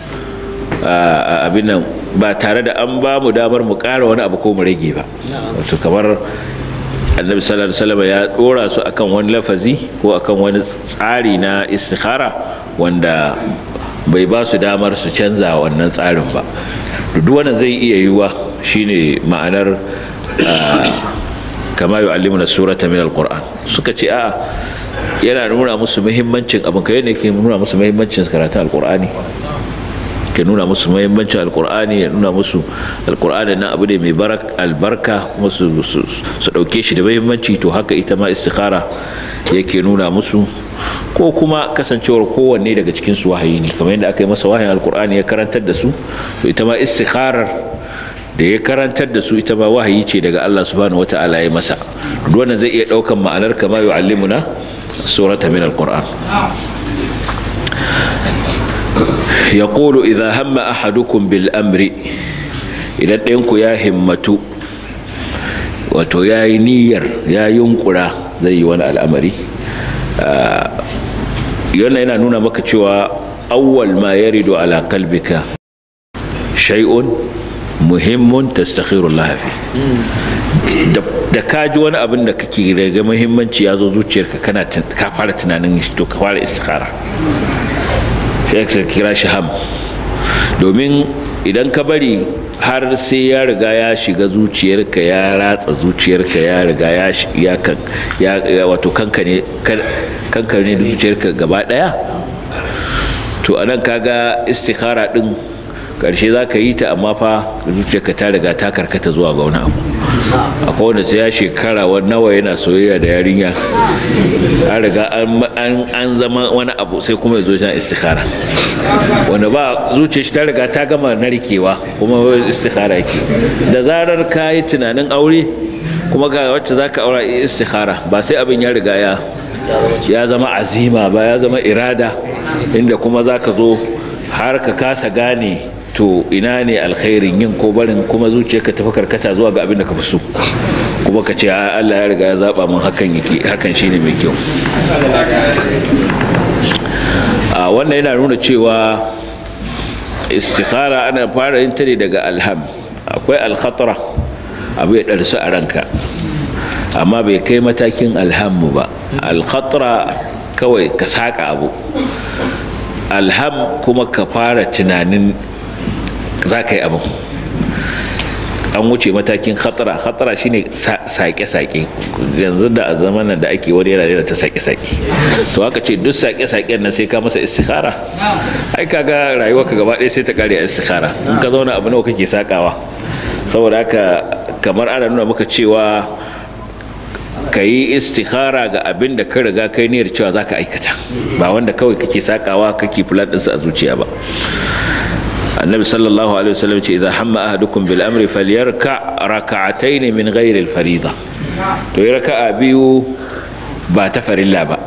abin nan ba tare da an ba mu damar mu ƙara wani abu ko mu rage ba. Wato kamar annabi sallallahu alaihi wasallam ya dora su akan wani lafazi ko akan wani tsari na istikhara wanda bai ba su damar su canza wannan tsarin ba. Duk wannan zai iya yiwuwa, shine ma'anar kama yu'allimuna surata min alquran. Suka ce a yana nuna musu muhimmancin abin, kai ne ke nuna musu muhimmancin karatun alqur'ani, ke nuna musu muhimmancin alqur'ani, ya nuna musu alqur'ani nan abu ne mai albarka, musu su dauke shi da muhimmanci. To haka ita ma istikhara yake nuna musu, ko kuma kasancewar kowanne daga cikin su wahayi ne, kamar yadda aka yi masa wahayin alqur'ani ya karantar da su, to ita ma istikharar da ya karantar da su ita ma wahayi ce daga Allah subhanahu wata'ala ya masa. Wannan zai iya daukan ma'anar kama yu'allimuna surata min alquran. Yaqulu idha hamma ahadukum bil amri, idan ɗayanku ya himmatu, wato yayi niyyar, ya yunkura zai yi wani al'amari, yana yana nuna maka cewa awwal ma yaridu ala qalbika shay'un muhimmun tastakhirullah fi. Da ka ji wani abin da kake daga muhimmanci ya zo zuciyarka, kana ka fara tunanin to ka fara istikhara, sai ka kira shi ham. Domin idan ka bari har sai ya riga ya shiga zuciyarka, ya ratsa zuciyarka, ya riga ya ya kan ya wato kanka ne kanka ne zuciyarka gaba daya, to anan kaga istikhara din karshe za ka yi ta, amma fa zuciyarka ta riga ta karkata zuwa ga wani abu. Akwai wanda sai ya shekara nawa yana soyayya da yarinya, an riga an zama wani abu, sai kuma ya zo yana istikhara, wanda ba zuciyar shi ta riga ta gama narkewa, kuma istikhara yake. Da zarar ka yi tunanin aure kuma ga wacce za ka aura, istikhara ba sai abin ya riga ya ya zama azima ba, ya zama irada, inda kuma za ka zo har ka kasa gane to ina ne alkhairin yin ko barin, kuma zuciyarka tafi karkata zuwa ga abin da ka fi so, kuma ka ce Allah ya riga ya zaba mun hakan yake, hakan shine mai kyau. A wannan yana nuna cewa istikhara ana fara yin ta ne daga alham. Akwai alkhatara, abu ya darsu a ranka amma bai kai matakin alhammu ba. Alkhatara kawai ka saka abu, alham kuma ka fara tunanin za ka yi abin. an wuce matakin khatara. Khatara shine sake-sake. Yanzu da a zamanin da ake wani yana ta sake-sake, to aka ce duk sake-saken nan sai ka masa istikhara, ai kaga rayuwarka gaba ɗaya sai ta kare a istikhara. In ka zauna abu nawa kake sakawa? Saboda haka kamar ana nuna maka cewa ka yi istikhara ga abin da ka riga kai niyyar cewa za ka aikata, ba wanda kawai kake sakawa kake fulan ɗinsa a zuciya ba. annabi sallallahu alaihi wasallam ce idza hamma ahadukum bil amri falyarka rak'atayn min ghairi al farida, to yi raka'a biyu ba ta farilla ba,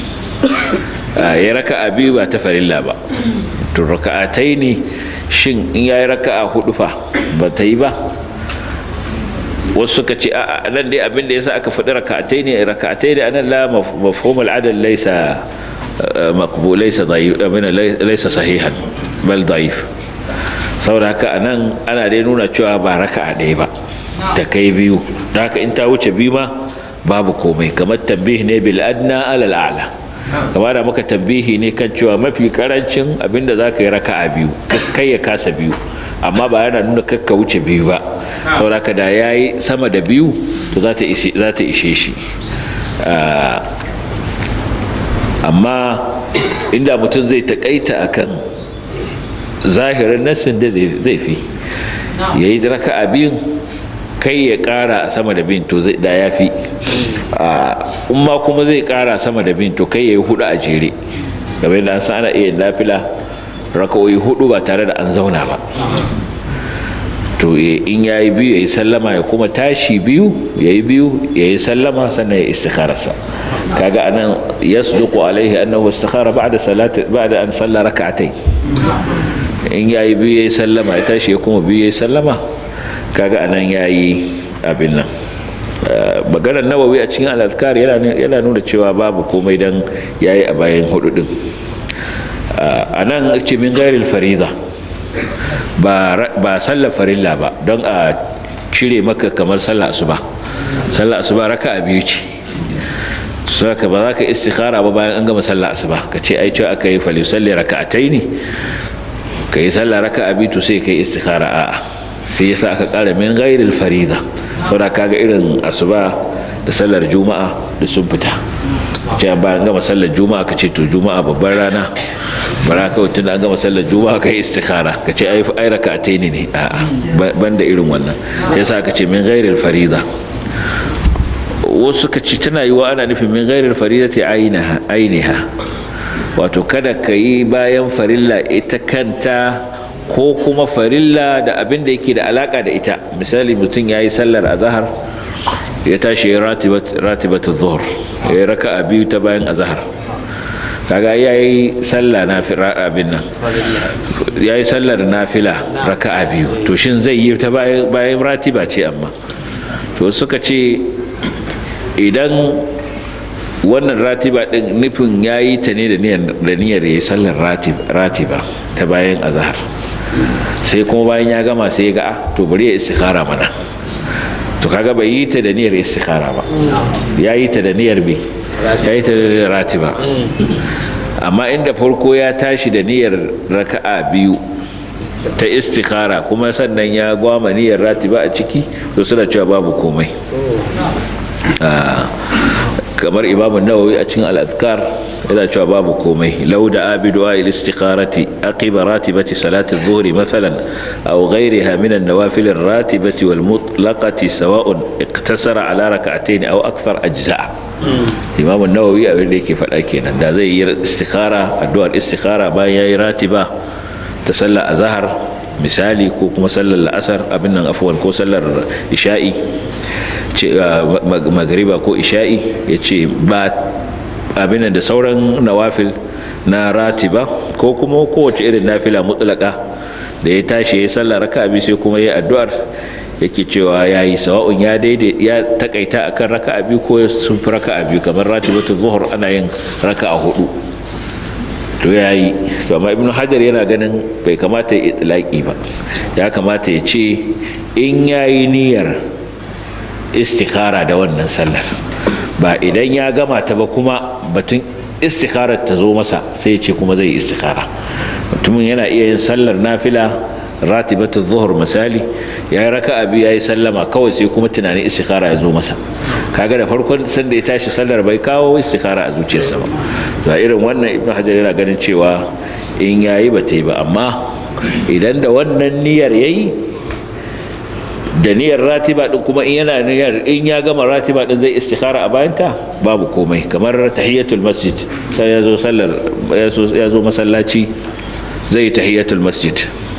yi raka'a biyu ba ta farilla ba. To raka'atayn shin in yayi raka'a hudu fa ba ta yi ba? wasu suka ce a nan dai abin da yasa aka faɗi raka'atayn raka'atayn anan la mafhum al adl laysa maqbul laysa da'if laysa sahihan bal da'if. saboda haka a nan ana dai nuna cewa ba raka'a ɗaya ba, ta kai biyu, da haka in ta wuce biyu ma babu komai. Kamar tabbih ne bil adna alal a'la, kamar da muka tabbihi ne kan cewa mafi karancin abinda za ka yi raka'a biyu, kai ya kasa biyu, amma ba yana nuna kakka wuce biyu ba. saboda haka da ya yi sama da biyu to za ta ishe shi. amma inda mutum zai taƙaita akan zahirin nassin da zai fi, ya yi raka'a biyun kai ya kara sama da biyun to da ya fi. umma kuma zai kara sama da biyun to kai ya yi hudu a jere, game da an san ana iya nafila raka'o'i hudu ba tare da an zauna ba. to in ya yi biyu ya yi sallama, ya kuma tashi biyu ya yi biyu ya yi sallama, sannan ya istikhararsa. kaga anan yasduqu alaihi annahu istikhara ba'da salati ba'da an salla rak'atayn. in yayi biyu yayi sallama ya tashi ya kuma biyu yayi sallama, kaga anan yayi abin nan. maganar Nawawi a cikin al-azkar yana yana nuna cewa babu komai dan yayi a bayan hudu din. anan ce min ghairil farida, ba ba sallar farilla ba, don a cire maka kamar sallar asuba. sallar asuba raka'a biyu ce, saka ba za ka istikhara ba bayan an gama sallar asuba ka ce ai cewa aka yi fali salli raka'ataini ka yi sallar raka'a biyu to sai ka yi istikhara. a'a sai yasa aka kara min ghairil farida, saboda kaga irin asuba da sallar juma'a da sun fita. ce bayan gama sallar juma'a ka ce to juma'a babbar rana, bara kawai tun an gama sallar juma'a ka yi istikhara ka ce ai ai raka'ataini ne. a'a banda irin wannan, sai yasa aka ce min ghairil farida. wasu suka ci tana yiwa ana nufin min ghairil faridati ainiha, wato kada ka yi bayan farilla ita kanta, ko kuma farilla da abin da yake da alaka da ita. misali mutum ya yi sallar azhar ya tashi ya ratibatu zuhur, ya yi raka'a biyu ta bayan azhar, kaga ya yi sallah nafila abin nan, ya yi sallar nafila raka'a biyu, to shin zai yi ta bayan ratiba ce? amma to suka ce idan wannan ratiba din nufin ya yi ta ne da niyyar ya yi sallar ratiba ta bayan azhar, sai kuma bayan ya gama sai ya ga to bari ya istikhara mana, to kaga bai yi ta da niyyar istikhara ba, ya yi ta da niyyar bi ya yi ta da ratiba. amma inda farko ya tashi da niyyar raka'a biyu ta istikhara kuma sannan ya gwama niyyar ratiba a ciki, to suna cewa babu komai. kamar Imam Nawawi a cikin al-azkar yana cewa babu komai. law da abidu al istikharati aqiba ratibati salati adh-dhuhri mathalan aw ghayriha min an-nawafil ar-ratibati wal mutlaqati sawa'un iqtasara ala rak'atayn aw akthar ajza'a. Imam Nawawi abin da yake faɗa kenan, da zai yi istikhara, addu'ar istikhara bayan yayi ratiba ta sallar azhar misali, ko kuma sallar la'asar abin nan afwan, ko sallar isha'i magriba ko isha'i, ya ce ba abin da sauran nawafil na ratiba ko kuma kowace irin nafila mutlaka da ya tashi ya sallar raka'a biyu sai kuma ya addu'ar, yake cewa yayi sawa'un ya daidai ya takaita akan raka'a biyu ko sun fi raka'a biyu, kamar ratibatu zuhur ana yin raka'a hudu to yayi. to amma Ibn Hajar yana ganin bai kamata ya itlaqi ba, ya kamata ya ce in yayi niyyar istikhara da wannan sallar, ba idan ya gama ta ba kuma batun istikharar ta zo masa sai ya ce kuma zai istikhara. mutumin yana iya yin sallar nafila ratibatu zuhur misali ya yi raka'a biyu ya yi sallama kawai sai kuma tunanin istikhara ya zo masa, kaga da farkon sanda ya tashi sallar bai kawo istikhara a zuciyarsa ba. to irin wannan ibnu hajar yana ganin cewa in yayi ba ta yi ba, amma idan da wannan niyyar yayi da niyyar ratiba din kuma in yana niyyar in ya gama ratiba din zai istikhara a bayanta babu komai, kamar tahiyatul masjid sai ya zo sallar ya zo masallaci zai tahiyatul masjid,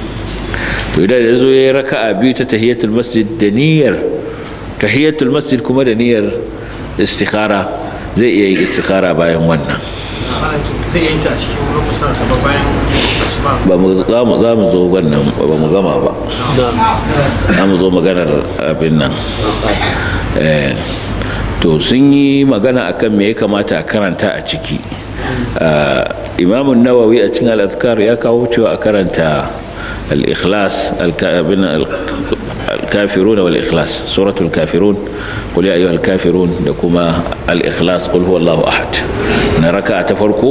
to idan ya zo ya raka'a biyu ta tahiyatul masjid da niyyar tahiyatul masjid kuma da niyyar istikhara zai iya yi istikhara bayan wannan. zai yi ta a cikin lokutan gaba bayan asuba ba mu za mu za mu zo wannan ba mu gama ba, za mu zo maganar abin nan. eh to sun yi magana akan me ya kamata a karanta a ciki. Imam an-Nawawi a cikin al-Azkar ya kawo cewa a karanta al-Ikhlas al-Kafirun wal-Ikhlas, suratul Kafirun, qul ya ayyuhal kafirun, da kuma al-Ikhlas qul huwallahu ahad na raka'a ta farko,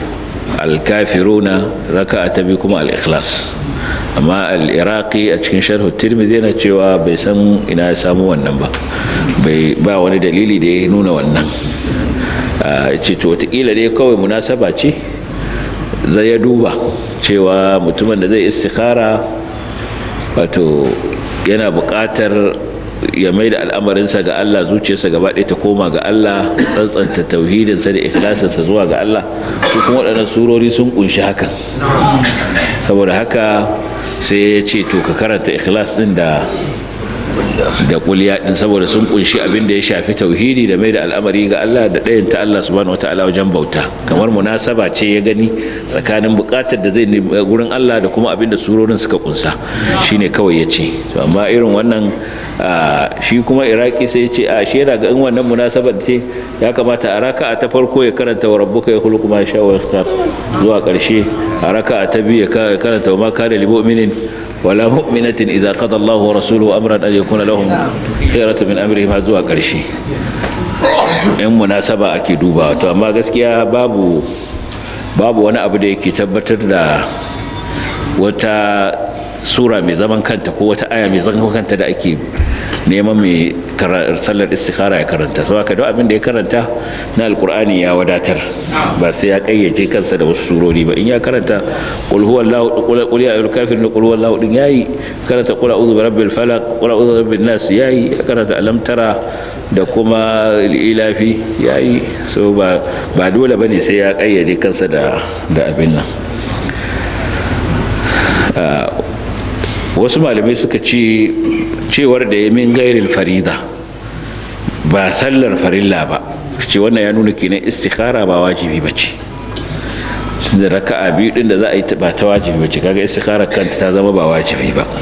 al-Kafiruna raka'a ta biyu kuma al-Ikhlas. amma al-Iraqi a cikin sharh at-Tirmidhi yana cewa bai san ina ya samu wannan ba, bai ba wani dalili da ya nuna wannan. ce to wataƙila dai kawai munasaba ce zai ya duba cewa mutumin da zai istikhara wato yana buƙatar ya mai da al'amarinsa ga Allah, zuciyarsa gaba ɗaya ta koma ga Allah, tsantsanta tauhidinsa da ikhlasinsa zuwa ga Allah, su kuma waɗannan surori sun ƙunshi hakan. saboda haka sai ya ce to ka karanta ikhlas ɗin da da kuliya din, saboda sun kunshi abin da ya shafi tauhidi da mai da al'amari ga Allah da ɗayan ta Allah subhanahu wataala wajen bauta, kamar munasaba ce ya gani tsakanin buƙatar da zai gurin Allah da kuma abin da surorin suka kunsa, shine kawai ya ce. to amma irin wannan shi kuma Iraki sai ya ce a shi yana ga in wannan munasabar ce ya kamata a raka'a ta farko ya karanta wa rabbuka yakhluqu ma yasha wa yakhtar zuwa ƙarshe, a raka'a ta biyu ya karanta wa ma kana lil mu'minin wala mu'minatin idza qada Allahu wa rasuluhu amran an yakuna lahum khiyaratu min amrihim zuwa ƙarshe. in munasaba ake duba, to amma gaskiya babu babu wani abu da yake tabbatar da wata sura mai zaman kanta ko wata aya mai zaman kanta da ake neman mai sallar istikhara ya karanta. sau haka duk abin da ya karanta na alkur'ani ya wadatar, ba sai ya kayyace kansa da wasu surori ba. in ya karanta qul huwallahu qul ya ayyuhal kafirun qul huwallahu din yayi, karanta qul a'udhu birabbil falaq qul a'udhu birabbin nas yayi, karanta alam tara da kuma ilafi yayi. so ba ba dole bane sai ya kayyace kansa da da abin nan. wasu malamai suka ce cewar da ya min gairil farida ba sallar farilla ba, ce wannan ya nuna kenan istikhara ba wajibi bace, da raka'a biyu din da za a yi ba ta wajibi bace, kaga istikhara kanta ta zama ba wajibi ba.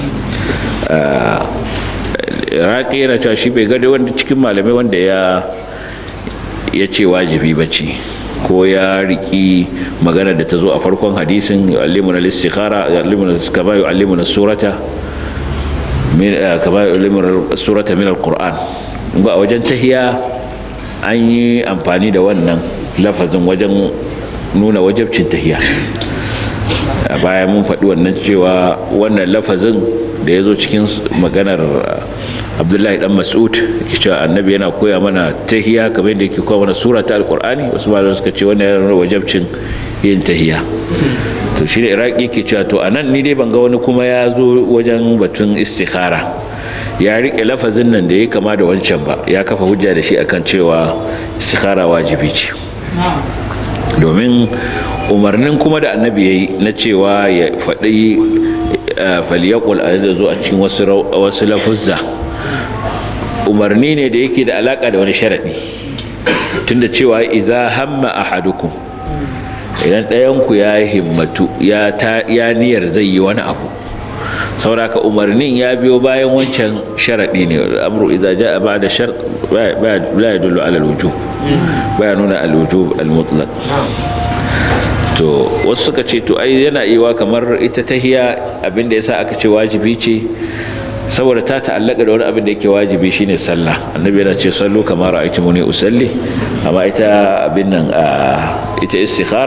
Iraqi yana cewa shi bai ga wanda cikin malamai wanda ya ya ce wajibi bace, ko ya riki magana da ta zo a farkon hadisin yu'allimuna al-istikhara yu'allimuna kama yu'allimuna surata min kama yu'allimuna surata min al-Qur'an. ga wajen tahiya an yi amfani da wannan lafazin wajen nuna wajibcin tahiya. a baya mun faɗi wannan cewa wannan lafazin da ya zo cikin maganar Abdullahi dan Mas'ud yake cewa annabi yana koya mana tahiya kamar yadda yake koya mana sura ta alqur'ani, wasu malamai suka ce wannan yana wajibcin yin tahiya. to shi ne Iraki yake cewa to anan ni dai ban ga wani kuma ya zo wajen batun istikhara ya rike lafazin nan da ya kama da wancan ba, ya kafa hujja da shi akan cewa istikhara wajibi ce. domin umarnin kuma da annabi yayi na cewa ya faɗi falyaqul da zo a cikin wasu wasu lafuzza, umarni ne da yake da alaka da wani sharadi, tunda cewa idza hamma ahadukum, idan ɗayanku ya himmatu ya ta ya niyyar zai yi wani abu, sauraka umarnin ya biyo bayan wancan sharadi ne. amru idza jaa ba'da shart la yadullu ala al-wujub, baya nuna al-wujub al-mutlaq. to wasu suka ce to ai yana iwa kamar ita tahiya abinda yasa aka ce wajibi ce saboda ta ta'allaka da wani abin da yake wajibi shine sallah. annabi yana ce sallu kama ra'aytumuni usalli, amma ita abin nan ita istikhara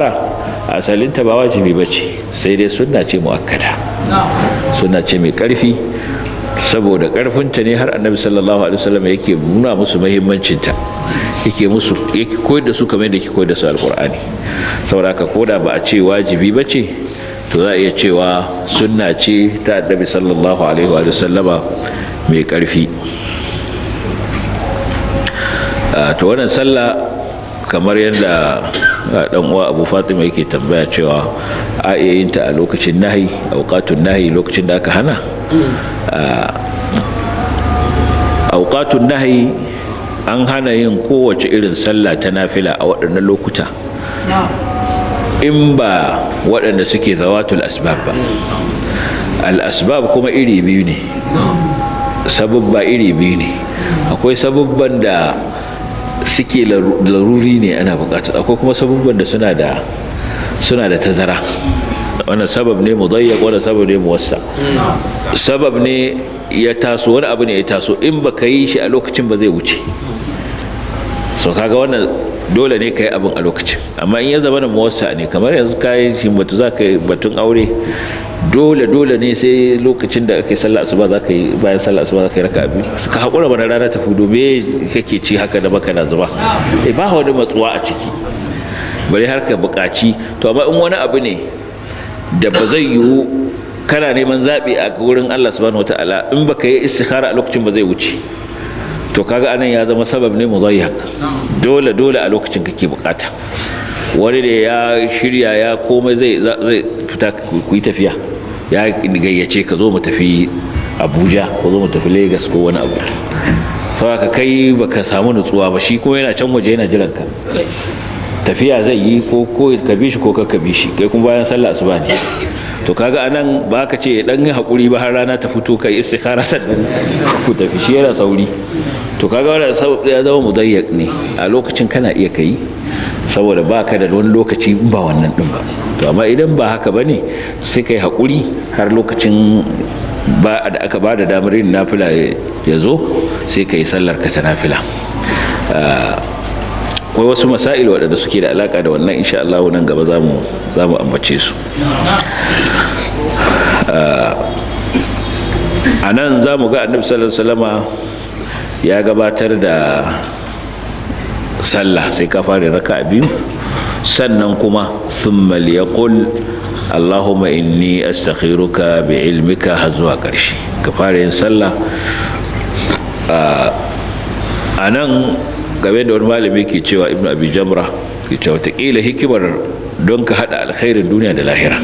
asalinta ba wajibi bace, sai dai sunna ce muakkada, sunna ce mai karfi, saboda karfinta ne har annabi sallallahu alaihi wasallam yake nuna musu muhimmancinta, yake musu yake koyar da su kamar da yake koyar da su alqur'ani. saboda haka koda ba a ce wajibi bace, to za a iya cewa sunna ce ta annabi sallallahu alaihi wasallama mai karfi. to wannan sallah kamar yadda dan uwa Abu Fatima yake tambaya cewa a iya yin ta a lokacin nahi, auqatun nahi, lokacin da aka hana. auqatun nahi an hana yin kowace irin sallah ta nafila a waɗannan lokuta in ba waɗanda suke zawatul asbab ba. al asbab kuma iri biyu ne, sababba iri biyu ne. akwai sababban da suke laruri ne ana bukata, akwai kuma sababban da suna da suna da tazara. wannan sabab ne mudayyak, wannan sabab ne muwassa. sabab ne ya taso, wani abu ne ya taso, in baka yi shi a lokacin ba zai wuce, so kaga wannan dole ne ka yi abin a lokacin. amma in ya zama da muwassa ne, kamar yanzu ka yi shi batu za ka yi batun aure, dole dole ne sai lokacin da ake sallah asuba za ka yi, bayan sallah asuba za ka yi raka'a biyu, ka haƙura mana rana ta fudo, me kake ci haka da baka na zuba, eh ba wani matsuwa a ciki bare har ka buƙaci. to amma in wani abu ne da ba zai yiwu, kana neman zaɓi a wurin Allah subhanahu wataala, in baka yi istikhara a lokacin ba zai wuce, to kaga anan ya zama sabab ne mudayyak, dole dole a lokacin kake bukata. wani da ya shirya ya komai zai zai fita ku yi tafiya, ya gayyace ka zo mu tafi Abuja ko zo mu tafi Lagos ko wani abu, saboda ka kai baka samu nutsuwa ba, shi kuma yana can waje yana jiran ka, tafiya zai yi ko ko ka bi shi ko ka bi shi, kai kuma bayan sallah asuba ne. to kaga anan ba ka ce dan yi hakuri ba har rana ta fito kai istikhara sannan ku tafi, shi yana sauri. to kaga wannan ya zama mudayyak ne, a lokacin kana iya kai saboda baka da wani lokaci ba wannan din ba. to amma idan ba haka bane, sai kai hakuri har lokacin ba da aka bada damar yin nafila ya zo, sai kai sallar ka ta nafila. akwai wasu masail waɗanda suke da alaka da wannan, insha Allah nan gaba zamu zamu ambace su. a nan zamu ga annabi sallallahu alaihi wasallama ya gabatar da sallah, sai ka fara raka'a biyu, sannan kuma thumma liyaqul Allahumma inni astakhiruka bi ilmika har zuwa ƙarshe, ka fara yin sallah. a nan game da wani malami ke cewa Ibn Abi Jamra ke cewa taƙila hikimar don ka haɗa alkhairin duniya da lahira,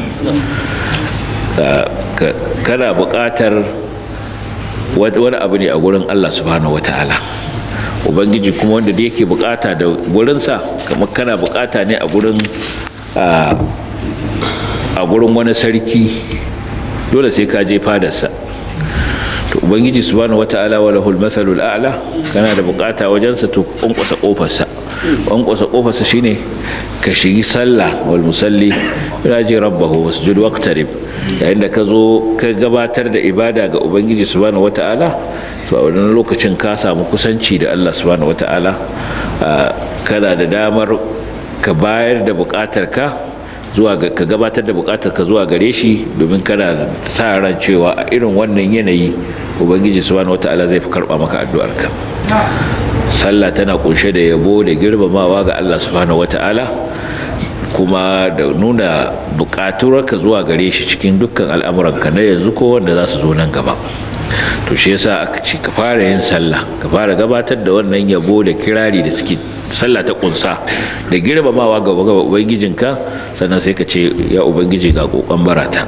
kana buƙatar wani abu ne a gurin Allah subhanahu wata'ala, ubangiji kuma wanda da yake buƙata da gurinsa, kamar kana buƙata ne a gurin a gurin wani sarki, dole sai ka je fadarsa. to ubangiji subhanahu wata'ala wa lahul mathalul a'la, kana da bukata wajensa, to kwankwasa kofarsa. kwankwasa kofarsa shine ka shigi sallah, wal musalli raji rabbahu wasjud waqtarib. yayin da ka zo ka gabatar da ibada ga ubangiji subhanahu wata'ala, to a wannan lokacin ka samu kusanci da Allah subhanahu wata'ala, kana da damar ka bayar da bukatar ka zuwa ga, ka gabatar da bukatar ka zuwa gare shi, domin kana sa ran cewa a irin wannan yanayi ubangiji subhanahu wataala zai fi karba maka addu'ar ka. sallah tana kunshe da yabo da girmamawa ga Allah subhanahu wataala, kuma da nuna bukatuwar ka zuwa gare shi cikin dukkan al'amuran ka na yanzu ko wanda za su zo nan gaba. to shi yasa aka ce ka fara yin sallah, ka fara gabatar da wannan yabo da kirari da suke sallah ta kunsa, da girmamawa ga ubangijinka, sannan sai ka ce ya ubangiji ga kokon barata.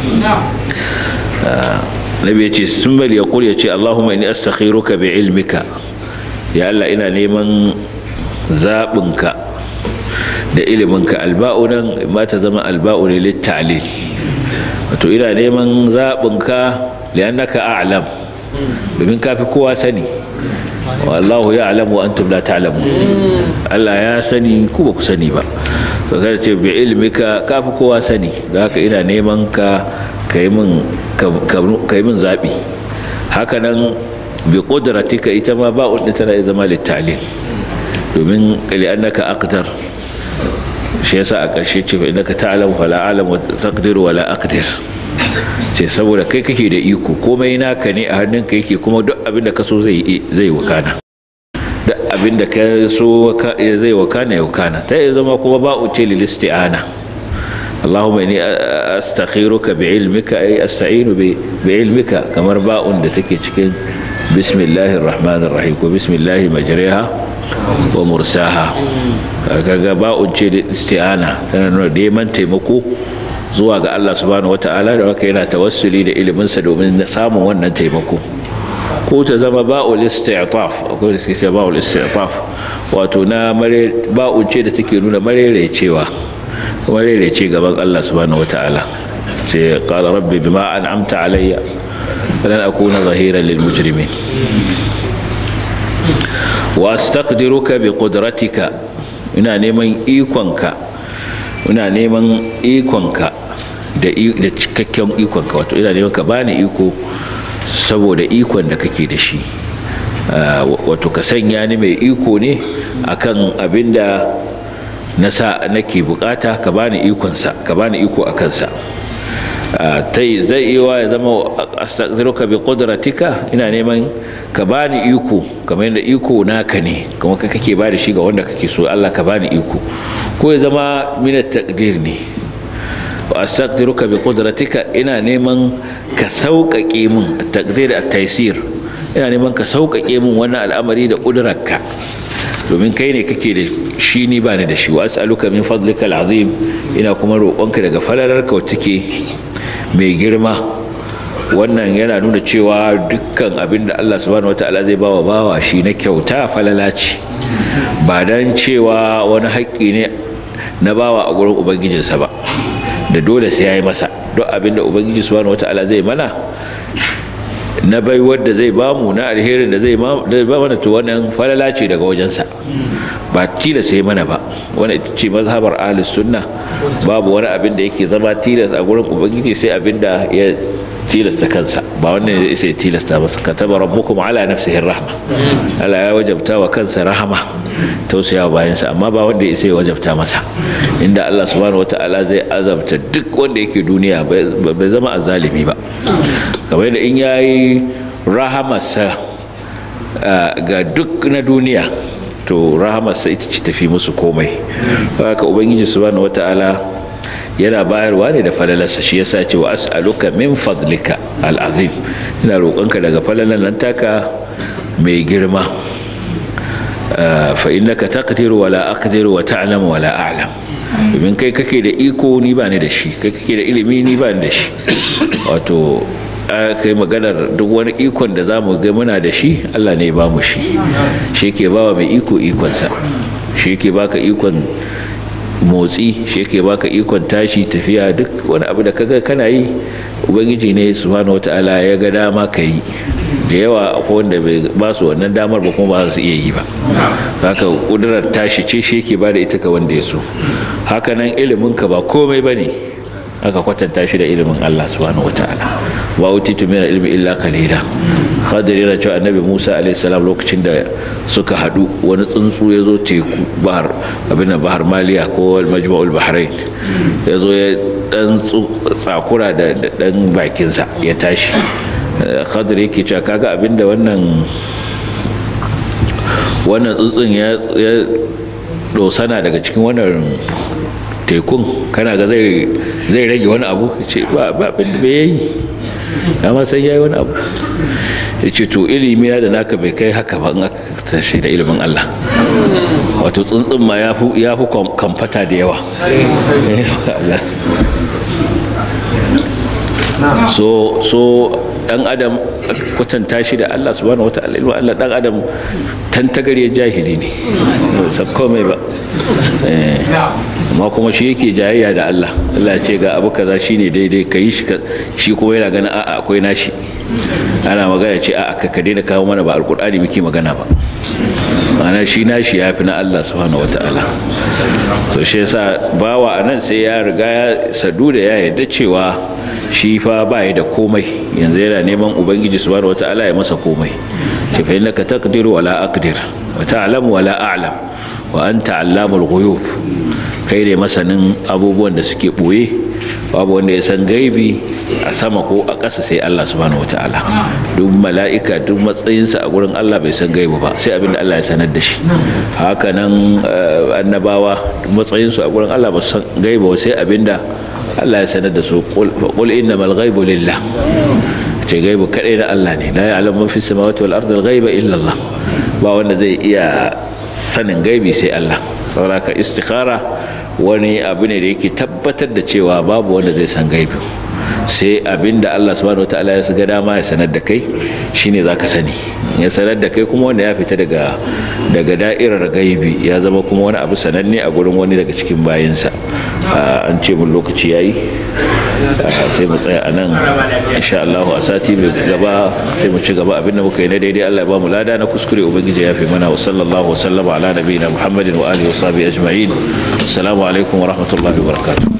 nabi ya ce sun bali ya kul ya ce Allahumma inni astakhiruka bi ilmika, ya Allah ina neman zaɓinka da iliminka. alba'u nan ma ta zama alba'u ne littalil, wato ina neman zaɓinka li'annaka a'lam, domin kafi kowa sani, wallahu ya'lamu wa antum la ta'lamun. Allah ya sani ku ba ku sani ba, to kada ce bi ilmika, kafi kowa sani, da haka ina neman ka kai min kai min zabi. haka nan bi qudratika, ita ma ba'u din tana zama littalil, domin li'annaka aqdar, shi yasa a ƙarshe ce fa innaka ta'lamu wala a'lamu wa taqdiru wala aqdir, ce saboda kai kake da iko, komai naka ne a hannunka yake, kuma duk abin da ka so zai zai wakana, duk abin da ka so zai wakana ya wakana. Ta yi zama kuma ba'u ce lil isti'ana, Allahumma inni astakhiruka bi ilmika ay asta'inu bi ilmika, kamar ba'un da take cikin bismillahir rahmanir rahim ko bismillahi majriha wa mursaha, kaga ba'un ce da isti'ana, tana nuna neman taimako zuwa ga Allah subhanahu wata'ala, da haka yana tawassuli da iliminsa domin samun wannan taimako. Ko ta zama ba'ul isti'taf, akwai da suke cewa ba'ul isti'taf, wato na mare ba'un ce da take nuna marerecewa, marerece gaban Allah subhanahu wata'ala. ce qala rabbi bima an'amta alayya falan akuna zahiran lil mujrimin wa astaqdiruka bi qudratika, ina neman ikonka, ina neman ikonka da da cikakken ikonka, wato ina neman ka bani iko saboda ikon da kake da shi, wato ka sanya ni mai iko ne akan abinda na sa nake bukata, ka bani ikonsa, ka bani iko akan sa. tai zai iya ya zama astaqdiruka bi qudratika, ina neman ka bani iko kamar yadda iko naka ne, kuma ka kake bada shi ga wanda kake so, Allah ka bani iko. Ko ya zama min at-taqdir ne, wa astaqdiruka bi qudratika, ina neman ka sauƙaƙe min at-taqdir at-taysir, ina neman ka sauƙaƙe min wannan al'amari da ƙudurarka, domin kai ne kake da shi, ni ba ni da shi. Wa as'aluka min fadlika al-azim, ina kuma roƙonka daga falalarka wacce take mai girma. Wannan yana nuna cewa dukkan abin da Allah subhanahu wataala zai bawa bawa shi na kyauta falala ce, ba dan cewa wani haƙƙi ne na bawa a gurin ubangijinsa ba da dole sai yayi masa. Duk abin da ubangiji subhanahu wataala zai mana na baiwar da zai bamu, na alherin da zai ba mana, to wannan falala ce daga wajensa, ba tilas sai mana ba. Wannan ita ce mazhabar ahlus sunna, babu wani abin da yake zama tilas a gurin ubangiji sai abin da ya tilasta kansa, ba wannan ya sai tilasta masa. kataba rabbukum ala nafsihi rahma, Allah ya wajabta wa kansa rahama, tausayawa bayansa, amma ba wanda ya sai wajabta masa. Inda Allah subhanahu wataala zai azabta duk wanda yake duniya, bai zama azzalimi ba, kamar da in yayi rahamarsa ga duk na duniya, to rahamarsa ita ce tafi musu komai. Haka ubangiji subhanahu wataala yana bayarwa ne da falalarsa, shi yasa ce wa as'aluka min fadlika al'azim, ina roƙonka daga falalan nan taka mai girma. Fa innaka taqdiru wala aqdiru wa ta'lamu wala a'lam, domin kai kake da iko, ni ba ni da shi, kai kake da ilimi, ni ba ni da shi. Wato kai maganar duk wani ikon da za mu ga muna da shi, Allah ne ba mu shi, shi ke bawa mai iko ikonsa, shi ke baka ikon motsi, shi ke baka ikon tashi, tafiya, duk wani abu da kaga kana yi ubangiji ne subhanahu wataala ya ga dama ka yi. Da yawa akwai wanda bai ba su wannan damar ba, kuma ba su iya yi ba. Haka kudurar tashi ce shi ke bada ita ka wanda ya so. Haka nan ilimin ka ba komai bane aka kwatanta shi da ilimin Allah subhanahu wataala. Wa utitu min ilmi illa qalila. Khadir yana cewa annabi Musa alaihi salam lokacin da suka hadu, wani tsuntsu ya zo teku, bahar abin da bahar Maliya ko majma'ul bahrain, ya zo ya dan tsakura da dan bakinsa ya tashi. Khadir yake cewa kaga abinda wannan wannan tsuntsun ya dosana daga cikin wannan tekun, kana ga zai zai rage wani abu? Ce ba abin da bai yi, amma sai yayi wani abu. Yace to ilimi da naka bai kai haka ba, in aka tashi da ilimin Allah. Wato tsuntsun ma ya fi ya fi kamfata da yawa. so so dan adam kwatanta shi da Allah subhanahu wataala, ilmin Allah, dan adam tantagariyar jahili ne, sai komai ba. Amma kuma shi yake jayayya da Allah. Allah ce ga abu kaza shine daidai, kai shi shi kuma yana ganin a'a akwai nashi. Ana magana ce a'a ka daina kawo mana, ba alqur'ani muke magana ba, ana shi nashi yafi na Allah subhanahu wataala. So shi yasa bawa anan sai ya riga ya sadu da ya yarda cewa shi fa ba ya da komai, yanzu yana neman ubangiji subhanahu wataala ya masa komai. Ce fa innaka taqdiru wala aqdir wa ta'lamu wala a'lam, wa anta allamul ghuyub kai ne masanin abubuwan da suke boye babu wanda ya san gaibi a sama ko a ƙasa sai Allah subhanahu wataala duk mala'ika duk matsayinsa a gurin Allah bai san gaibi ba sai abinda Allah ya sanar da shi haka nan annabawa duk matsayinsu a gurin Allah ba su san gaibi ba sai abinda Allah ya sanar da su qul innamal ghaibu lillah ce gaibi kadai na Allah ne la ya'lamu man fis samawati wal ardi al ghaiba illa Allah ba wanda zai iya sanin gaibi sai Allah saboda ka istikhara wani abu ne da yake tabbatar da cewa babu wanda zai san gaibi sai abinda Allah subhanahu wataala ya ga dama ya sanar da kai shine zaka sani ya sanar da kai kuma wanda ya fita daga daga da'irar gaibi ya zama kuma wani abu sananne a gurin wani daga cikin bayinsa an ce mun lokaci yayi sai mu tsaya anan insha Allah a sati mai gaba sai mu ci gaba abinda muka yi na daidai Allah ya ba mu lada na kuskure ubangiji ya fi mana wa sallallahu wa sallama ala nabiyina Muhammadin wa alihi wa sahbihi ajma'in assalamu alaikum wa rahmatullahi wa barakatuh